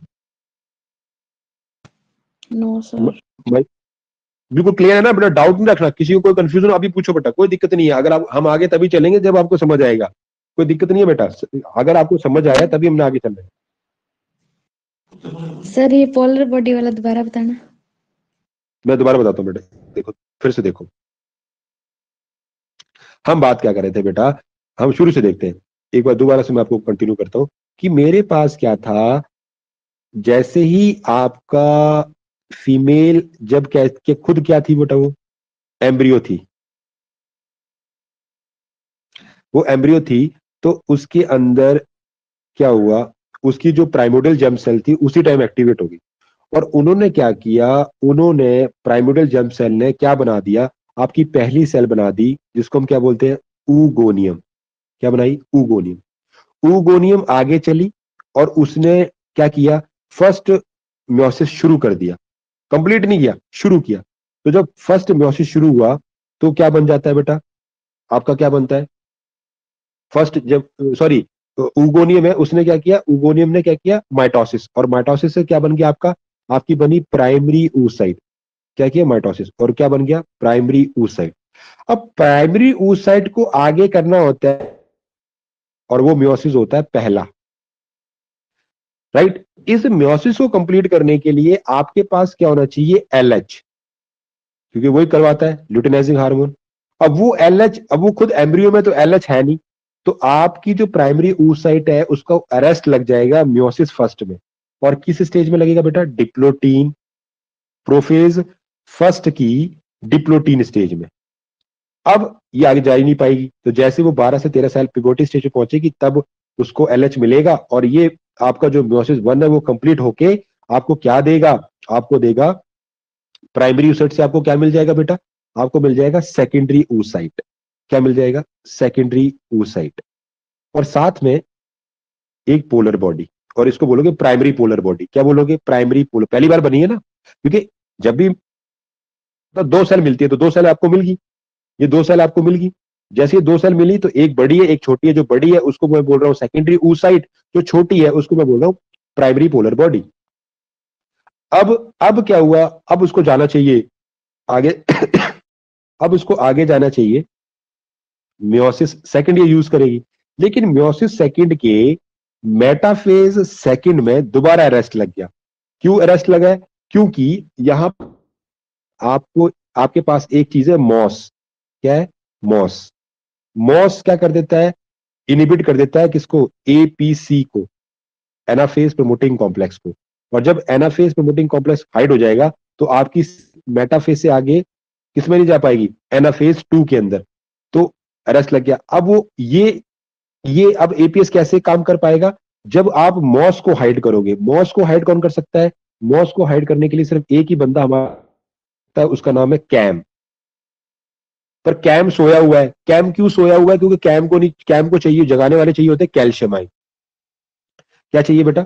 No sir. बिल्कुल क्लियर है ना बेटा? डाउट नहीं रखना, किसी को कोई कंफ्यूजन अभी पूछो बेटा, कोई दिक्कत नहीं है। अगर आप हम आगे तभी चलेंगे जब आपको समझ आएगा, कोई दिक्कत नहीं है बेटा। अगर आपको समझ आया तभी हमने आगे चलना है। सर ये पोलर बॉडी वाला दोबारा बताना। मैं दोबारा बताता हूँ बेटा, देखो फिर से देखो, हम बात क्या कर रहे थे बेटा? हम शुरू से देखते हैं, एक बार दोबारा से मैं आपको कंटिन्यू करता हूं कि मेरे पास क्या था। जैसे ही आपका फीमेल जब क्या के खुद क्या थी बेटा? वो एम्ब्रियो थी, वो एम्ब्रियो थी। तो उसके अंदर क्या हुआ? उसकी जो प्राइमोडियल जर्म सेल थी उसी टाइम एक्टिवेट होगी, और उन्होंने क्या किया? उन्होंने प्राइमोडियल जर्म सेल ने क्या बना दिया? आपकी पहली सेल बना दी जिसको हम क्या बोलते हैं, ऊगोनियम। क्या बनाई, ऊगोनियम। ऊगोनियम आगे चली और उसने क्या किया, फर्स्ट म्योसिस शुरू कर दिया, कंप्लीट नहीं किया, शुरू किया। तो जब फर्स्ट म्योसिस शुरू हुआ तो क्या बन जाता है बेटा, आपका क्या बनता है, फर्स्ट जब सॉरी ऊगोनियम है, उसने क्या किया, ऊगोनियम ने क्या किया, माइटोसिस, और माइटोसिस से क्या बन गया आपका, आपकी बनी प्राइमरी oocyte। क्या किया, माइटोसिस, और क्या बन गया, प्राइमरी oocyte। अब प्राइमरी oocyte को आगे करना होता है और वो म्योसिस होता है पहला, राइट। इस म्योसिस को कंप्लीट करने के लिए आपके पास क्या होना चाहिए, एलएच, क्योंकि वही करवाता है ल्यूटिनाइजिंग हार्मोन। अब वो एलएच, अब वो खुद एम्ब्रियो में तो एलएच है नहीं, तो आपकी जो प्राइमरी oocyte है उसका अरेस्ट लग जाएगा म्योसिस फर्स्ट में। और किस स्टेज में लगेगा बेटा, डिप्लोटीन, प्रोफेज फर्स्ट की डिप्लोटीन स्टेज में। अब ये आगे जा ही नहीं पाएगी, तो जैसे वो बारह से तेरह साल पिगोटी स्टेज पे पहुंचेगी तब उसको एलएच मिलेगा, और ये आपका जो म्योसिस वन है वो कंप्लीट होके आपको क्या देगा, आपको देगा प्राइमरी oocyte से आपको क्या मिल जाएगा बेटा, आपको मिल जाएगा सेकेंडरी oocyte। क्या मिल जाएगा, सेकेंडरी oocyte, और साथ में एक पोलर बॉडी, और इसको बोलोगे प्राइमरी पोलर बॉडी। क्या बोलोगे, प्राइमरी पोलर, पहली बार बनी है ना, क्योंकि जब भी तो दो सेल मिलती है तो दो सेल आपको मिल गई, ये दो सेल आपको मिल गई। जैसे ये दो सेल मिली तो एक बड़ी है एक छोटी है, जो बड़ी है उसको मैं बोल रहा हूं सेकेंडरी oocyte, जो छोटी है उसको मैं बोल रहा हूं प्राइमरी पोलर बॉडी। अब अब क्या हुआ, अब उसको जाना चाहिए आगे अब उसको आगे जाना चाहिए, म्योसिस सेकंड ये यूज करेगी, लेकिन म्योसिस सेकंड के मेटाफेज सेकंड में दोबारा अरेस्ट लग गया। क्यों अरेस्ट लगा है, क्योंकि यहां आपको, आपके पास एक चीज है मॉस। क्या है, मॉस। मॉस क्या कर देता है, इनिबिट कर देता है किसको, एपीसी को, एनाफेज प्रमोटिंग कॉम्प्लेक्स को। और जब एनाफेज प्रमोटिंग कॉम्प्लेक्स हाइड हो जाएगा तो आपकी मेटाफेज से आगे किस में नहीं जा पाएगी, एनाफेज टू के अंदर। तो अरेस्ट लग गया। अब वो ये ये अब एपीएस कैसे काम कर पाएगा, जब आप मॉस को हाइड करोगे। मॉस को हाइड कौन कर सकता है, मॉस को हाइड करने के लिए सिर्फ एक ही बंदा हमारा, उसका नाम है कैम। पर कैम सोया हुआ है। कैम क्यों सोया हुआ है, क्योंकि कैम को नहीं, कैम को चाहिए, जगाने वाले चाहिए होते कैल्शियम आयन। क्या चाहिए बेटा,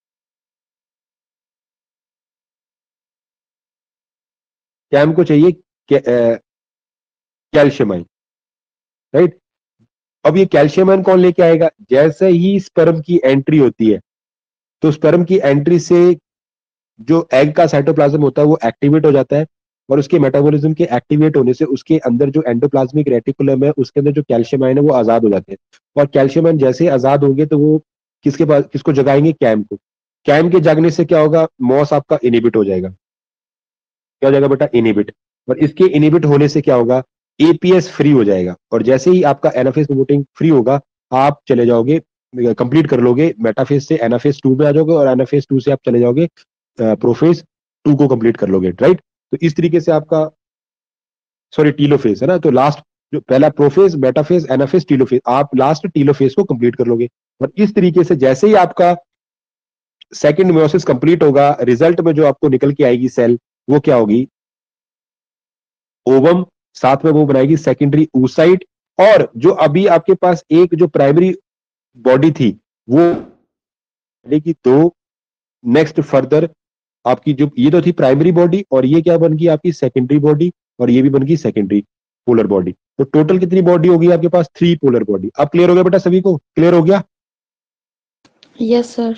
कैम को चाहिए कैल्शियम आयन, राइट। अब ये कैल्शियम आयन कौन लेके आएगा, जैसे ही स्पर्म की एंट्री होती है तो स्पर्म की एंट्री से जो एग का साइटोप्लाज्म होता है वो एक्टिवेट हो जाता है, और उसके मेटाबॉलिज्म के एक्टिवेट होने से उसके अंदर जो एंडोप्लाज्मिक रेटिकुलम है उसके अंदर जो कैल्शियम आयन है वो आजाद हो जाते हैं। और कैल्शियम आयन जैसे ही आजाद होंगे तो वो किसके पास, किसको जगाएंगे, कैम को। कैम के जागने से क्या होगा, मॉस आपका इनिबिट हो जाएगा। क्या हो जाएगा बेटा, इनिबिट। और इसके इनिबिट होने से क्या होगा, एपीएस फ्री हो जाएगा, और जैसे ही आपका एनाफेज प्रमोटिंग फ्री होगा आप चले जाओगे, कंप्लीट कर लोगे मेटाफेज से एनाफेज टू में आ जाओगे, और एनाफेज टू से आप चले जाओगे प्रोफेज टू को कंप्लीट कर लोगे, राइट। तो इस तरीके से आपका, सॉरी टीलोफेज है ना, तो लास्ट जो पहला प्रोफेज, मेटाफेज, एनाफेज, टीलोफेज, आप लास्ट टीलोफेज को कंप्लीट कर लोगे। और इस तरीके से जैसे ही आपका सेकंड मेयोसिस कंप्लीट होगा, रिजल्ट में जो आपको निकल के आएगी सेल वो क्या होगी, ओवम, साथ में वो बनाएगी सेकेंडरी oocyte। और जो अभी आपके पास एक जो प्राइमरी बॉडी थी वो की, तो नेक्स्ट फर्दर आपकी जो ये तो थी प्राइमरी बॉडी, और ये क्या बन गई आपकी सेकेंडरी बॉडी, और ये भी बन गई सेकेंडरी पोलर बॉडी। तो टोटल कितनी बॉडी होगी आपके पास, थ्री पोलर बॉडी। अब क्लियर हो गया बेटा, सभी को क्लियर हो गया। Yes sir.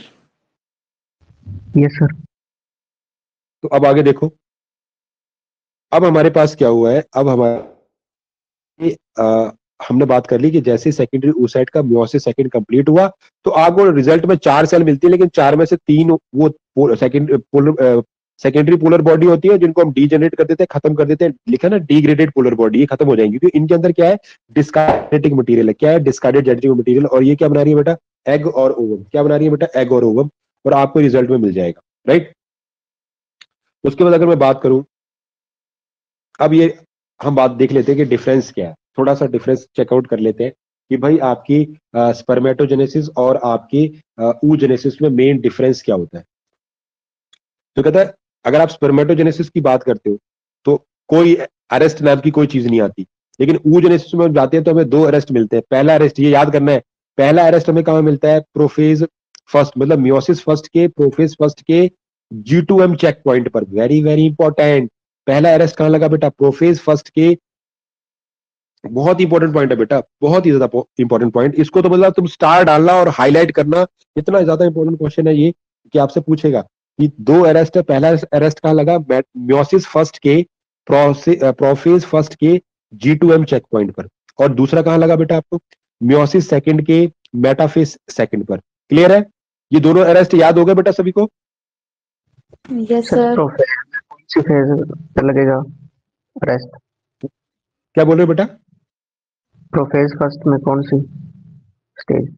Yes sir. तो अब आगे देखो, अब हमारे पास क्या हुआ है, अब हमारे आ, हमने बात कर ली कि जैसे सेकेंडरी oocyte का म्योसिस सेकंड कंप्लीट हुआ तो आपको रिजल्ट में चार सेल मिलती है, लेकिन चार में से तीन वो second polar secondary polar body होती है जिनको हम डीजेनरेट कर देते हैं, खत्म कर देते हैं, लिखा ना डिग्रेडेड पोलर बॉडी, ये खत्म हो जाएंगी क्योंकि इनके अंदर क्या है, डिस्कार्डेड मटेरियल है। क्या है, डिस्कार्डेड जेनेटिक मटेरियल। और ये क्या बना रही है बेटा, एग और ओवम। क्या बना रही है बेटा, एग और ओवम, और आपको रिजल्ट में मिल जाएगा, राइट। उसके बाद अगर मैं बात करूं, अब ये हम बात देख लेते हैं कि डिफरेंस क्या है, थोड़ा सा डिफरेंस चेकआउट कर लेते हैं कि भाई आपकी स्पर्मेटोजेनेसिस और आपकी oogenesis में मेन डिफरेंस क्या होता है। तो कहता है अगर आप स्पर्मेटोजेनेसिस की बात करते हो तो कोई अरेस्ट नाम की कोई चीज नहीं आती। लेकिन oogenesis में हम जाते हैं तो हमें दो अरेस्ट मिलते हैं। पहला अरेस्ट, ये याद करना है, पहला अरेस्ट हमें कहाँ मिलता है? प्रोफेज फर्स्ट, मतलब मियोसिस फर्स्ट के, प्रोफेज फर्स्ट के G two M check point पर। वेरी वेरी इंपॉर्टेंट, पहला अरेस्ट कहाँ लगा बेटा? प्रोफेज फर्स्ट के। बहुत इंपॉर्टेंट पॉइंट है बेटा, बहुत ही ज्यादा इंपॉर्टेंट पॉइंट। इसको तो मतलब तुम स्टार डालना और हाईलाइट करना, इतना ज्यादा इंपॉर्टेंट क्वेश्चन है ये कि आपसे पूछेगा कि दो अरेस्ट है, पहला अरेस्ट कहाँ लगा? मियोसिस फर्स्ट के, प्रोफेज फर्स्ट के G two M check point पर। और दूसरा कहाँ लगा बेटा आपको? मियोसिस सेकंड के मेटाफेज सेकंड पर। क्लियर है? ये दोनों अरेस्ट याद हो गए बेटा सभी को? Yes sir sir. प्रोफेज में कौन सी फेज पे लगेगा अरेस्ट? क्या बोल रहे हो बेटा? प्रोफेज फर्स्ट में कौन सी स्टेज?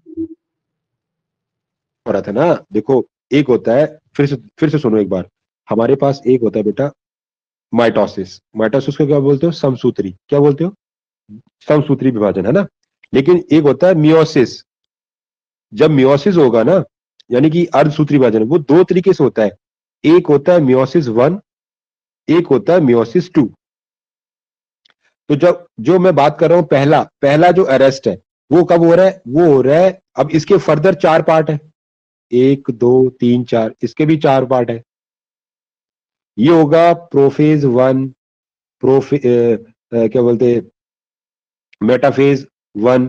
हो रहा था ना, देखो एक होता है, फिर से फिर से सुनो एक बार, हमारे पास एक होता है बेटा माइटोसिस। माइटोसिस को क्या बोलते हो? समसूत्री। क्या बोलते हो? समसूत्री विभाजन, है ना। लेकिन एक होता है मियोसिस। जब मियोसिस होगा ना, यानी कि अर्धसूत्री विभाजन, वो दो तरीके से होता है। एक होता है मियोसिस वन, एक होता है मियोसिस टू। तो जब जो मैं बात कर रहा हूं, पहला पहला जो अरेस्ट है वो कब हो रहा है? वो हो रहा है, अब इसके फर्दर चार पार्ट है, एक दो तीन चार, इसके भी चार पार्ट है। ये होगा प्रोफेज वन, प्रोफे अ, अ, क्या बोलते हैं, मेटाफेज वन,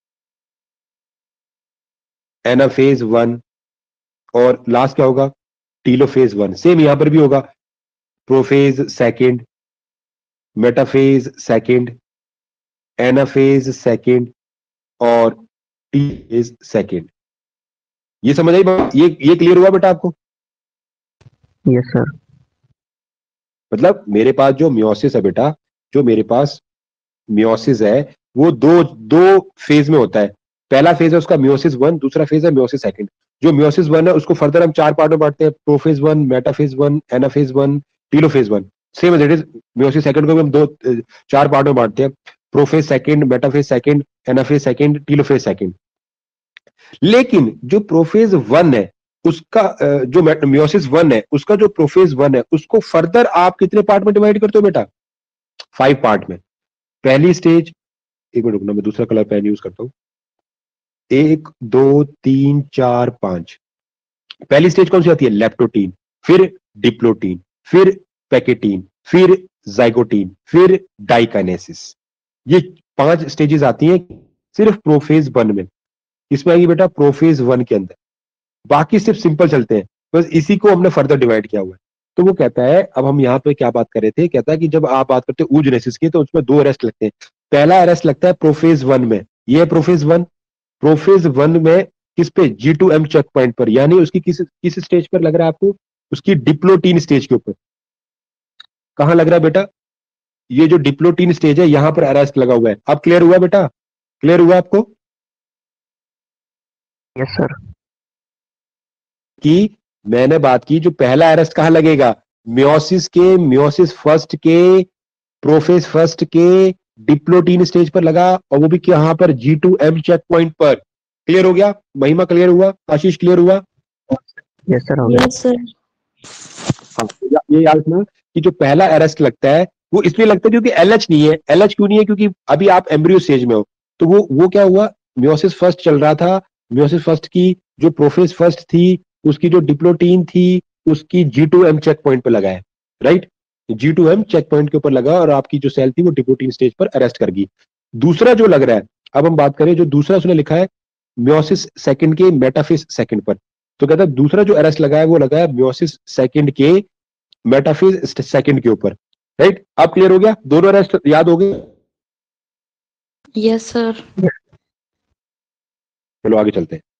एनाफेज वन, और लास्ट क्या होगा? Telophase one. सेम यहां पर भी होगा, prophase second, metaphase second, anaphase second, और टीफेज सेकंड। ये समझ आई बात? ये ये क्लियर हुआ बेटा आपको? Yes sir. मतलब मेरे पास जो मियोसिस है बेटा, जो मेरे पास मियोसिस है, वो दो दो फेज में होता है। पहला फेज है उसका मियोसिस वन, दूसरा फेज है मियोसिस सेकंड। जो मियोसिस वन है उसको फर्दर हम चार पार्ट में बांटते हैं, prophase one, metaphase one, anaphase one, telophase one. Same as it is, meiosis second को भी हम दो अ, चार पार्ट में बांटते हैं, prophase second, metaphase second, anaphase second, telophase second. लेकिन जो प्रोफेज वन है उसका अ, जो मियोसिस वन है उसका जो प्रोफेज वन है उसको फर्दर आप कितने पार्ट में डिवाइड करते हो बेटा? फाइव पार्ट में। पहली स्टेज, एक मिनट रुकना, मैं दूसरा कलर पेन यूज करता हूं। एक दो तीन चार पांच। पहली स्टेज कौन सी आती है? लेप्टोटीन, फिर डिप्लोटीन, फिर पैकेटीन, फिर जाइगोटीन, फिर डाइकाइनेसिस। ये पांच स्टेजेस आती हैं सिर्फ प्रोफेज वन में। इसमें आएगी बेटा प्रोफेज वन के अंदर। बाकी सिर्फ सिंपल चलते हैं, बस इसी को हमने फर्दर डिवाइड किया हुआ है। तो वो कहता है, अब हम यहाँ पे क्या बात कर रहे थे, कहता है कि जब आप बात करते हैं oogenesis की तो उसमें दो अरेस्ट लगते हैं। पहला अरेस्ट लगता है प्रोफेज वन में, ये है प्रोफेज वन। प्रोफेज वन में किस पे? G two M check point पर, यानी उसकी किस किस स्टेज पर लग रहा है आपको? उसकी डिप्लोटीन स्टेज के ऊपर। कहां लग रहा है बेटा? ये जो डिप्लोटीन स्टेज है यहां पर अरेस्ट लगा हुआ है। अब क्लियर हुआ बेटा? क्लियर हुआ आपको यस सर। कि मैंने बात की जो पहला अरेस्ट कहां लगेगा? मियोसिस के, मियोसिस फर्स्ट के, प्रोफेज फर्स्ट के डिप्लोटीन स्टेज पर लगा, और वो भी कहां पर? G two M check point पर। क्लियर हो गया? महिमा क्लियर हुआ? आशीष क्लियर हुआ? यस सर हो गया। Yes sir. हाँ, ये याद रखना कि जो पहला अरेस्ट लगता है वो इसलिए लगता है क्योंकि एलएच नहीं है। एलएच क्यों नहीं है? क्योंकि अभी आप एम्ब्रियो स्टेज में हो। तो वो वो क्या हुआ? मियोसिस फर्स्ट चल रहा था, मियोसिस फर्स्ट की जो प्रोफेज फर्स्ट थी उसकी जो डिप्लोटीन थी उसकी G two M check point पर लगा है, right. G two M check point के ऊपर लगा और आपकी जो सेल थी वो डिप्लोटीन स्टेज पर अरेस्ट कर गई। दूसरा जो लग रहा है, अब हम बात करें जो दूसरा उसने लिखा है मियोसिस सेकंड के मेटाफेज सेकंड पर। तो कहता है दूसरा जो अरेस्ट लगा है वो लगा है मियोसिस सेकंड के मेटाफेज सेकंड के ऊपर, राइट। अब क्लियर हो गया? दोनों अरेस्ट याद हो गए? Yes sir. चलो आगे चलते हैं।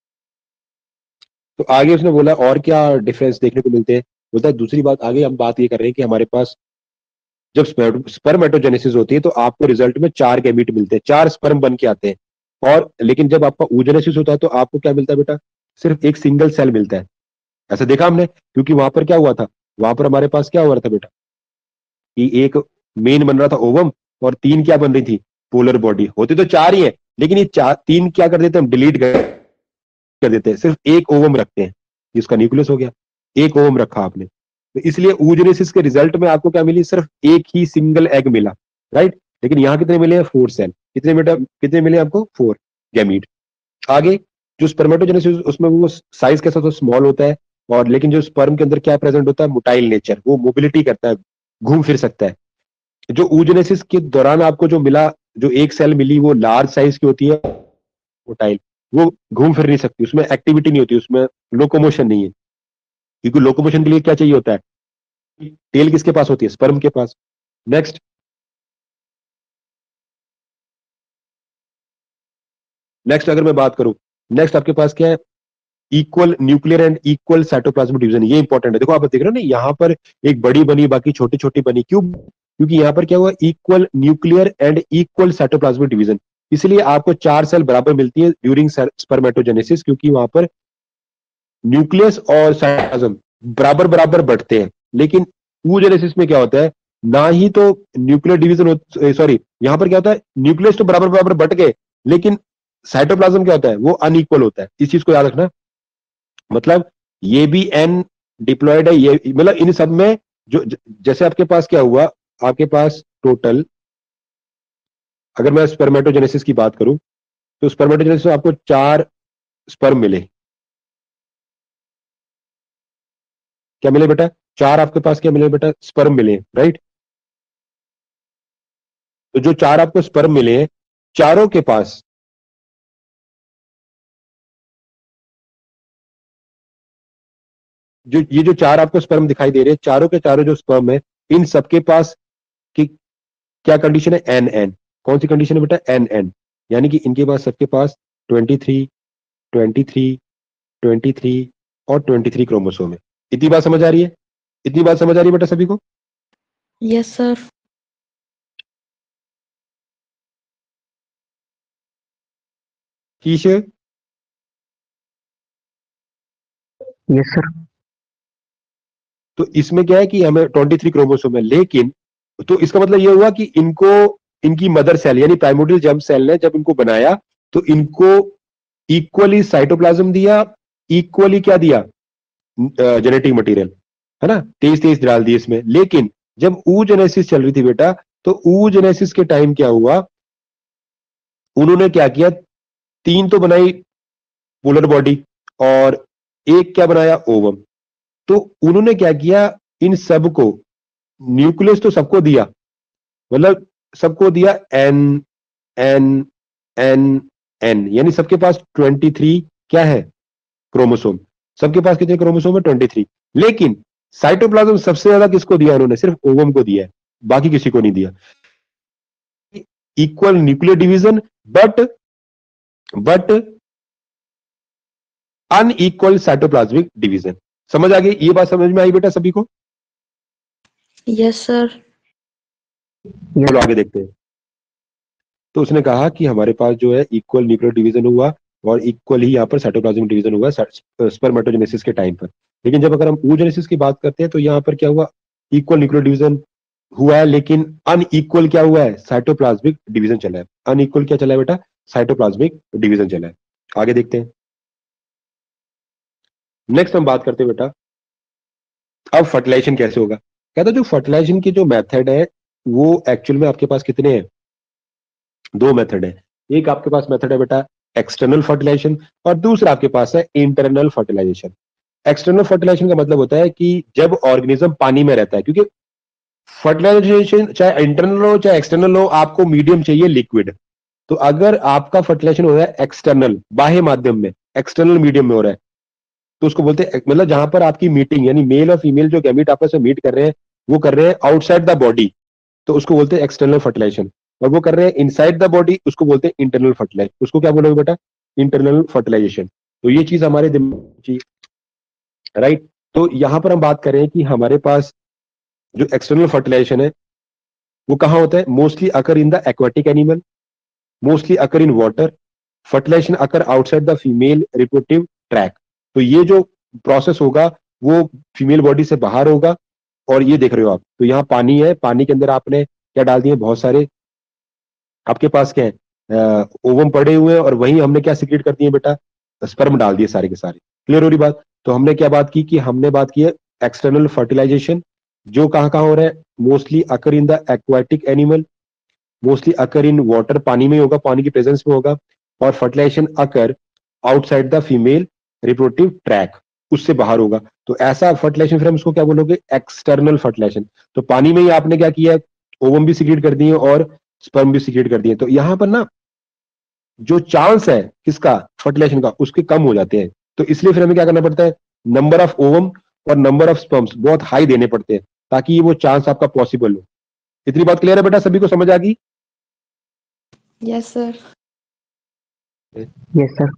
तो आगे उसने बोला और क्या डिफरेंस देखने को मिलते हैं। बोलता है दूसरी बात, आगे हम बात ये कर रहे हैं कि हमारे पास जब स्पर्मेटोजेनेसिस होती है तो आपको रिजल्ट में चार गैमीट मिलते हैं, चार स्पर्म बन के आते हैं। और लेकिन जब आपका oogenesis होता है तो आपको क्या मिलता है बेटा? सिर्फ एक सिंगल सेल मिलता है। ऐसा देखा हमने, क्योंकि वहां पर क्या हुआ था? वहां पर हमारे पास क्या हुआ था बेटा कि एक मेन बन रहा था ओवम, और तीन क्या बन रही थी? Polar body. होती तो चार ही है, लेकिन ये चार तीन क्या कर देते हैं हम? डिलीट कर कर देते हैं, सिर्फ एक ओवम रखते हैं। इसका न्यूक्लियस हो गया, एक ओवम रखा आपने। तो इसलिए oogenesis के रिजल्ट में आपको क्या मिली, सिर्फ एक ही सिंगल एग मिला, राइट। लेकिन यहाँ कितने मिले हैं, फोर सेल। कितने बेटा, कितने मिले आपको, फोर गैमीट। आगे जो स्पर्मेटोजेनेसिस, उसमें वो साइज कैसा होता है, स्मॉल होता है, और लेकिन जो स्पर्म के अंदर क्या प्रेजेंट होता है, मोटाइल नेचर, वो मोबिलिटी करता है, घूम फिर सकता है। जो oogenesis के दौरान आपको जो मिला, जो एक सेल मिली, वो लार्ज साइज की होती है, मोटाइल, वो घूम फिर नहीं सकती, उसमें एक्टिविटी नहीं होती, उसमें लोकोमोशन नहीं है, क्योंकि लोकोमोशन के लिए क्या चाहिए होता है, टेल किसके पास होती है, स्पर्म के पास। नेक्स्ट नेक्स्ट अगर मैं बात करूं, नेक्स्ट आपके पास क्या है, equal nuclear and equal cytoplasmic division. ये इंपॉर्टेंट है। देखो आप देख रहे हो ना, यहाँ पर एक बड़ी बनी, बाकी छोटी छोटी बनी, क्यों, क्योंकि यहाँ पर क्या हुआ, equal nuclear and equal cytoplasmic division. इसलिए आपको चार सेल बराबर मिलती है ड्यूरिंग स्पर्मेटोजेनेसिस, क्योंकि वहां पर न्यूक्लियस और साइटोप्लाज्म बराबर बराबर बढ़ते हैं। लेकिन oogenesis में क्या होता है, ना ही तो न्यूक्लियर डिवीजन, सॉरी यहाँ पर क्या होता है, न्यूक्लियस तो बराबर बराबर बढ़ गए, लेकिन साइटोप्लाज्म क्या होता है, वो अनइक्वल होता है। इस चीज को याद रखना। मतलब ये भी एन डिप्लॉयड है, ये मतलब इन सब में जो ज- जैसे आपके पास क्या हुआ, आपके पास टोटल, अगर मैं स्पर्मेटोजेनेसिस की बात करूं, तो स्पर्मेटोजेनेसिस में आपको चार स्पर्म मिले। क्या मिले बेटा, चार आपके पास क्या मिले बेटा, स्पर्म मिले, राइट। तो जो चार आपको स्पर्म मिले हैं, चारों के पास जो ये जो चार आपको स्पर्म दिखाई दे रहे हैं, चारों के चारों जो स्पर्म है, इन सबके पास की क्या कंडीशन है, एन एन। कौन सी कंडीशन है बेटा, एन एन। यानी कि इनके पास सबके पास twenty three, twenty three, twenty three और ट्वेंटी थ्री क्रोमोसोम है। इतनी बात समझ आ रही है, इतनी बात समझ आ रही है बेटा सभी को। Yes sir. कीश, यस सर। तो इसमें क्या है कि हमें ट्वेंटी थ्री क्रोमोसोम है, लेकिन तो इसका मतलब ये हुआ कि इनको, इनकी मदर सेल यानी प्राइमोर्डियल जर्म सेल ने जब इनको बनाया, तो इनको इक्वली साइटोप्लाज्म दिया, इक्वली क्या दिया, जेनेटिक मटेरियल, है ना, तेज तेज डाल दिए इसमें। लेकिन जब oogenesis चल रही थी बेटा, तो oogenesis के टाइम क्या हुआ, उन्होंने क्या किया, तीन तो बनाई पोलर बॉडी, और एक क्या बनाया, ओवम। तो उन्होंने क्या किया, इन सब को न्यूक्लियस तो सबको दिया, मतलब सबको दिया एन एन एन एन, यानी सबके पास ट्वेंटी थ्री क्या है, क्रोमोसोम। सबके पास कितने क्रोमोसोम है, ट्वेंटी थ्री। लेकिन साइटोप्लाज्म सबसे ज्यादा किसको दिया उन्होंने, सिर्फ ओवम को दिया है, बाकी किसी को नहीं दिया। Equal nuclear division, but but unequal cytoplasmic division. समझ आ गई, ये बात समझ में आई बेटा सभी को। Yes sir. चलो आगे देखते हैं। तो उसने कहा कि हमारे पास जो है इक्वल न्यूक्लियर डिवीजन हुआ, और इक्वल ही यहाँ पर साइटोप्लाज्मिक डिवीजन हुआ स्पर्मेटोजेनेसिस के टाइम पर। लेकिन जब अगर हम oogenesis की बात करते हैं, तो यहाँ पर क्या हुआ, इक्वल न्यूक्लियर डिवीजन हुआ है, लेकिन अनइक्वल क्या हुआ है, साइटोप्लाज्मिक डिवीजन चला है। अनइक्वल क्या चला है बेटा, साइटोप्लाज्मिक डिवीजन चला है। आगे देखते हैं। नेक्स्ट हम बात करते हैं बेटा, अब फर्टिलाइजेशन कैसे होगा। कहता है जो फर्टिलाइजेशन की जो मेथड है, वो एक्चुअल में आपके पास कितने हैं, दो मेथड है। एक आपके पास मेथड है बेटा एक्सटर्नल फर्टिलाइजेशन, और दूसरा आपके पास है इंटरनल फर्टिलाइजेशन। एक्सटर्नल फर्टिलाइजेशन का मतलब होता है कि जब ऑर्गेनिज्म पानी में रहता है, क्योंकि फर्टिलाइजेशन चाहे इंटरनल हो चाहे एक्सटर्नल हो, आपको मीडियम चाहिए लिक्विड। तो अगर आपका फर्टिलाइजेशन हो रहा है एक्सटर्नल, बाह्य माध्यम में, एक्सटर्नल मीडियम में हो रहा है, तो उसको बोलते हैं, मतलब जहां पर आपकी मीटिंग यानी मेल और फीमेल जो गैमीट आपस में मीट कर रहे हैं, वो कर रहे हैं आउटसाइड द बॉडी, तो उसको बोलते हैं एक्सटर्नल फर्टिलाइजेशन। और वो कर रहे हैं इनसाइड द बॉडी, उसको बोलते हैं इंटरनल फर्टिलाइजेशन। उसको क्या बोलोगे बेटा, इंटरनल फर्टिलाइजेशन। तो ये चीज हमारे दिमाग में, राइट। तो यहां पर हम बात करें कि हमारे पास जो एक्सटर्नल फर्टिलाइजेशन है, वो कहाँ होता है, mostly occur in the aquatic animal, mostly occur in water, fertilization occur outside the female reproductive tract. तो ये जो प्रोसेस होगा, वो फीमेल बॉडी से बाहर होगा। और ये देख रहे हो आप, तो यहाँ पानी है, पानी के अंदर आपने क्या डाल दिए, बहुत सारे आपके पास क्या है, ओवम पड़े हुए हैं, और वहीं हमने क्या सिक्रेट कर दिए बेटा, स्पर्म डाल दिए सारे के सारे। क्लियर हो रही बात। तो हमने क्या बात की कि हमने बात की है एक्सटर्नल फर्टिलाइजेशन, जो कहाँ कहाँ हो रहा है, mostly occur in the aquatic animal, mostly occur in water, पानी में होगा, पानी की प्रेजेंस में होगा, और fertilization occur outside the female reproductive tract, उससे बाहर होगा। तो ऐसा फर्टिलाइजेशन फिर हम उसको क्या बोलोगे, एक्सटर्नल फर्टिलाइजेशन। तो पानी में ही आपने क्या किया है, ओवम भी सीक्रेट कर दिए और स्पर्म भी सीक्रेट कर दिए, तो यहां पर ना जो चांस है किसका, फर्टिलाइजेशन का, उसके कम हो जाते हैं। तो इसलिए फिर हमें क्या करना पड़ता है, नंबर ऑफ ओवम और नंबर ऑफ स्पर्म्स बहुत हाई देने पड़ते हैं ताकि ये वो चांस आपका पॉसिबल हो। इतनी बात क्लियर है बेटा, सभी को समझ आ गई? Yes sir. Yes sir.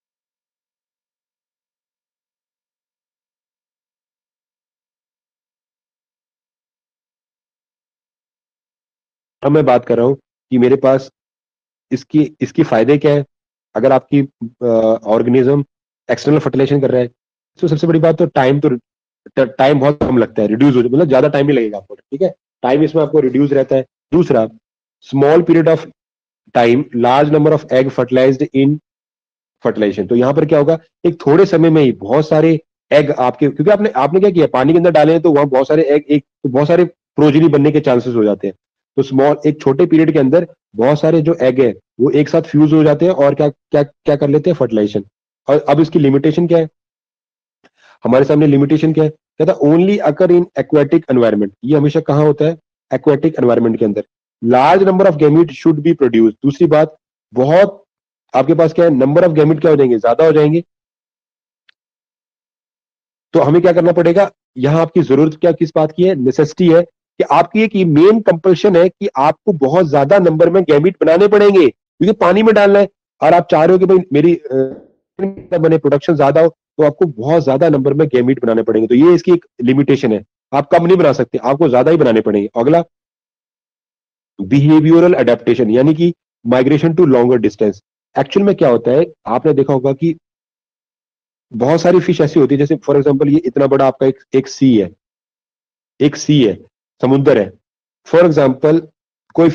अब मैं बात कर रहा हूं कि मेरे पास इसकी इसकी फायदे क्या है अगर आपकी ऑर्गेनिज्म एक्सटर्नल फर्टिलाइजेशन कर रहा है। तो सबसे बड़ी बात तो टाइम, तो टाइम बहुत कम लगता है, रिड्यूस हो, मतलब ज्यादा टाइम नहीं लगेगा आपको, ठीक है, टाइम इसमें आपको रिड्यूस रहता है। दूसरा, small period of time, large number of egg fertilized in fertilization. तो यहाँ पर क्या होगा, एक थोड़े समय में ही बहुत सारे एग आपके, क्योंकि आपने आपने क्या किया, पानी के अंदर डाले हैं तो वहां बहुत सारे एग, एक तो बहुत सारे प्रोजेनी बनने के चांसेस हो जाते हैं। तो स्मॉल, एक छोटे पीरियड के अंदर बहुत सारे जो एग है वो एक साथ फ्यूज हो जाते हैं और क्या क्या क्या कर लेते हैं, फर्टिलाइजेशन। और अब इसकी लिमिटेशन क्या है, हमारे सामने लिमिटेशन क्या है, कहता only occur in aquatic environment. ये हमेशा कहाँ होता है, एक्वेटिक एनवायरनमेंट के अंदर। Large number of gamete should be produce. दूसरी बात, बहुत आपके पास क्या है, नंबर ऑफ गैमीट क्या हो जाएंगे, ज्यादा हो जाएंगे। तो हमें क्या करना पड़ेगा, यहां आपकी जरूरत क्या, किस बात की है, नेसेसिटी है कि आपकी एक मेन कंपल्शन है कि आपको बहुत ज्यादा नंबर में गैमीट बनाने पड़ेंगे, क्योंकि पानी में डालना है और आप चाह रहे हो कि भाई मेरी बने, प्रोडक्शन ज्यादा हो, तो आपको बहुत ज्यादा नंबर में गैमीट बनाने पड़ेंगे। तो ये इसकी एक लिमिटेशन है, आप कम नहीं बना सकते, आपको ज्यादा ही बनाने पड़ेंगे। अगला, बिहेवियरल एडेप्टेशन, यानी कि migration to longer distance. Actual में क्या होता है, आपने देखा होगा कि बहुत सारी फिश ऐसी होती है, जैसे फॉर एग्जांपल ये इतना बड़ा आपका एक एक सी है, एक सी है, समुद्र है, फॉर एग्जांपल कोई,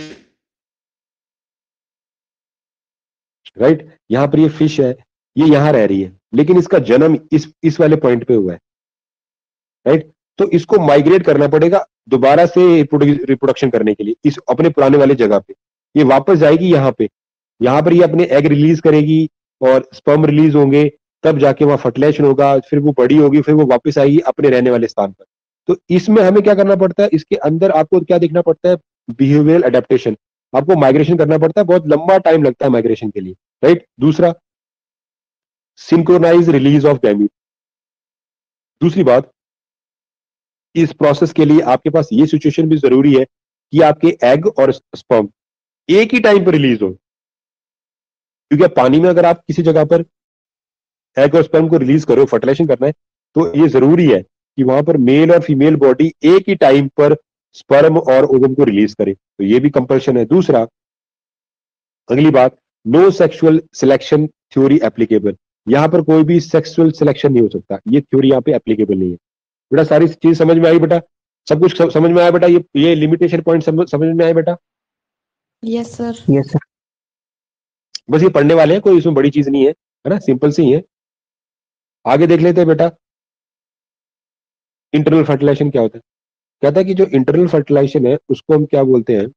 राइट, यहां पर ये फिश है, ये यहां रह रही है, लेकिन इसका जन्म इस इस वाले पॉइंट पे हुआ है, राइट। तो इसको माइग्रेट करना पड़ेगा दोबारा से रिप्रोडक्शन करने के लिए, इस अपने पुराने वाले जगह पे। ये वापस जाएगी यहाँ पे, यहाँ पर ये अपने एग रिलीज करेगी और स्पर्म रिलीज होंगे, तब जाके वहां फर्टिलाइजेशन होगा, फिर वो बड़ी होगी, फिर वो वापस आएगी अपने रहने वाले स्थान पर। तो इसमें हमें क्या करना पड़ता है, इसके अंदर आपको क्या देखना पड़ता है, बिहेवियरल एडेप्टेशन, आपको माइग्रेशन करना पड़ता है, बहुत लंबा टाइम लगता है माइग्रेशन के लिए, राइट। दूसरा, सिंक्रोनाइज रिलीज ऑफ गैमीट। दूसरी बात, इस प्रोसेस के लिए आपके पास ये सिचुएशन भी जरूरी है कि आपके एग और स्पर्म एक ही टाइम पर रिलीज हो, क्योंकि पानी में अगर आप किसी जगह पर एग और स्पर्म को रिलीज करो, फर्टिलाइजेशन करना है, तो ये जरूरी है कि वहां पर मेल और फीमेल बॉडी एक ही टाइम पर स्पर्म और ओवम को रिलीज करे, तो ये भी कंपल्शन है। दूसरा, अगली बात, no sexual selection theory applicable. यहां पर कोई भी सेक्सुअल सिलेक्शन नहीं हो सकता, ये थ्योरी यहाँ पे एप्लीकेबल नहीं है। बेटा सारी चीज समझ में आई बेटा, सब कुछ समझ में आया बेटा, ये ये लिमिटेशन पॉइंट समझ समझ में आया बेटा? Yes sir. Yes sir. बस ये पढ़ने वाले हैं, कोई इसमें बड़ी चीज नहीं है, है ना, सिंपल सी है। आगे देख लेते हैं बेटा, इंटरनल फर्टिलाइजेशन क्या होता है। कहता है कि जो इंटरनल फर्टिलाइजेशन है उसको हम क्या बोलते हैं,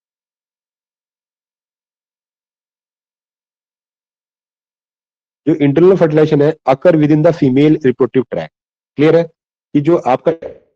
जो इंटरनल फर्टिलाइजेशन है occur within the female reproductive tract. Clear है कि जो आपका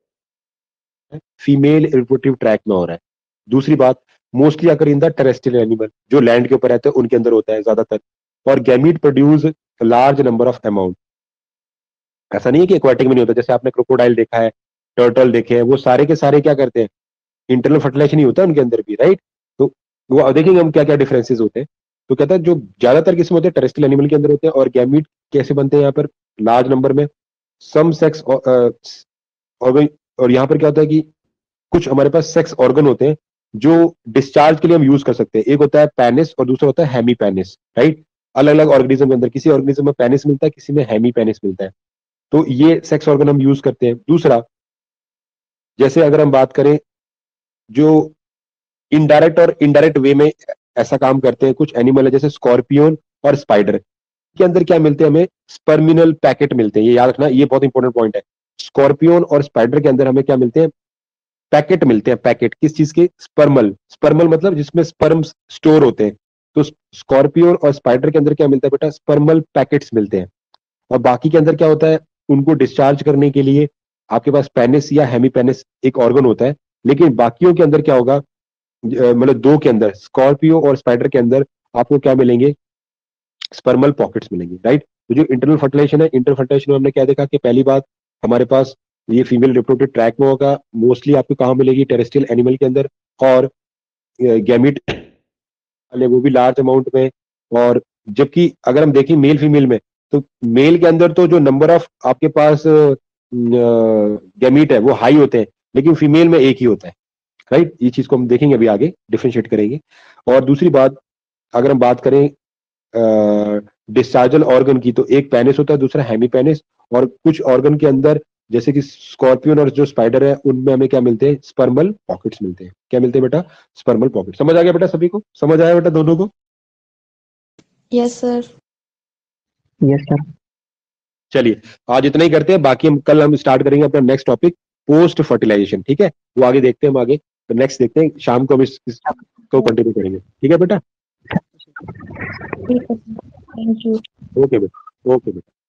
फीमेल रिप्रोडक्टिव ट्रैक में हो रहा है। दूसरी बात, mostly occur in the terrestrial animal, जो लैंड के ऊपर रहते हैं उनके अंदर होता है ज्यादातर, और gamete produce large number of amount. ऐसा नहीं है कि एक्वाटिक में नहीं होता, जैसे आपने क्रोकोडाइल देखा है, टर्टल देखे हैं, वो सारे के सारे क्या करते हैं, इंटरनल फर्टिलाइजेशन ही होता है उनके अंदर भी, राइट। तो वो देखेंगे हम क्या क्या डिफरेंसेस होते हैं। तो कहता है जो ज्यादातर किस्म होते हैं टेरेस्ट्रियल एनिमल के अंदर होते हैं, और गैमीट कैसे बनते हैं यहाँ पर, लार्ज नंबर में, सम सेक्स ऑर्गन। और यहाँ पर क्या होता है कि कुछ हमारे पास सेक्स ऑर्गन होते हैं जो डिस्चार्ज के लिए हम यूज कर सकते हैं। एक होता है पेनिस और दूसरा होता है हेमी पेनिस, राइट। अलग अलग ऑर्गेनिज्म के अंदर, किसी ऑर्गेनिज्म में पेनिस मिलता है, किसी में हेमी पेनिस मिलता है। तो ये सेक्स ऑर्गन हम यूज करते हैं। दूसरा, जैसे अगर हम बात करें जो इनडायरेक्ट और इनडायरेक्ट वे में ऐसा काम करते हैं, कुछ एनिमल है जैसे स्कॉर्पियन और स्पाइडर, के अंदर क्या मिलते हैं हमें, स्पर्मिनल पैकेट मिलते हैं। ये याद रखना, ये बहुत इंपॉर्टेंट पॉइंट है। स्कॉर्पियन और स्पाइडर के अंदर हमें क्या मिलते हैं, पैकेट मिलते हैं। पैकेट किस चीज के, स्पर्मल। स्पर्मल मतलब जिसमें स्पर्म्स स्टोर होते हैं। तो स्कॉर्पियन और स्पाइडर के अंदर क्या मिलता है बेटा, स्पर्मल पैकेट्स मिलते हैं। और बाकी के अंदर क्या होता है, उनको डिस्चार्ज करने के लिए आपके पास पेनिस या हेमीपेनिस एक ऑर्गन होता है। लेकिन बाकियों के अंदर क्या होगा, मतलब दो के अंदर, स्कॉर्पियो और स्पाइडर के अंदर आपको क्या मिलेंगे, स्पर्मल पॉकेट्स मिलेंगे, राइट। तो जो इंटरनल फर्टिलाइजेशन है, इंटरनल फर्टिलाइजेशन में हमने क्या देखा कि पहली बात हमारे पास ये फीमेल रिप्रोडक्टिव ट्रैक में होगा, मोस्टली आपको कहाँ मिलेगी, टेरेस्ट्रियल एनिमल के अंदर, और गैमिट वाले वो भी लार्ज अमाउंट में। और जबकि अगर हम देखें मेल फीमेल में, तो मेल के अंदर तो जो नंबर ऑफ आपके पास गैमीट है वो हाई होते हैं, लेकिन फीमेल में एक ही होता है, राइट। ये चीज को हम देखेंगे अभी आगे, डिफरेंशिएट करेंगे। और दूसरी बात, अगर हम बात करें डिस्चार्जल ऑर्गन की, तो एक पेनिस होता है, दूसरा हेमीपेनिस। और कुछ ऑर्गन के अंदर जैसे कि स्कॉर्पियन और जो स्पाइडर है, उनमें हमें क्या मिलते हैं, स्पर्मल पॉकेट्स मिलते हैं। क्या मिलते हैं बेटा, स्पर्मल पॉकेट। समझ आ गया बेटा, सभी को समझ आया बेटा, दोनों को? Yes sir. Yes sir. चलिए आज इतना ही करते हैं, बाकी हम कल हम स्टार्ट करेंगे अपना नेक्स्ट टॉपिक, पोस्ट फर्टिलाइजेशन, ठीक है। वो आगे देखते हैं हम आगे, तो नेक्स्ट देखते हैं, शाम को हम इस, इसको कंटिन्यू करेंगे, ठीक है बेटा। ठीक है, थैंक यू। ओके बेटा, ओके बेटा।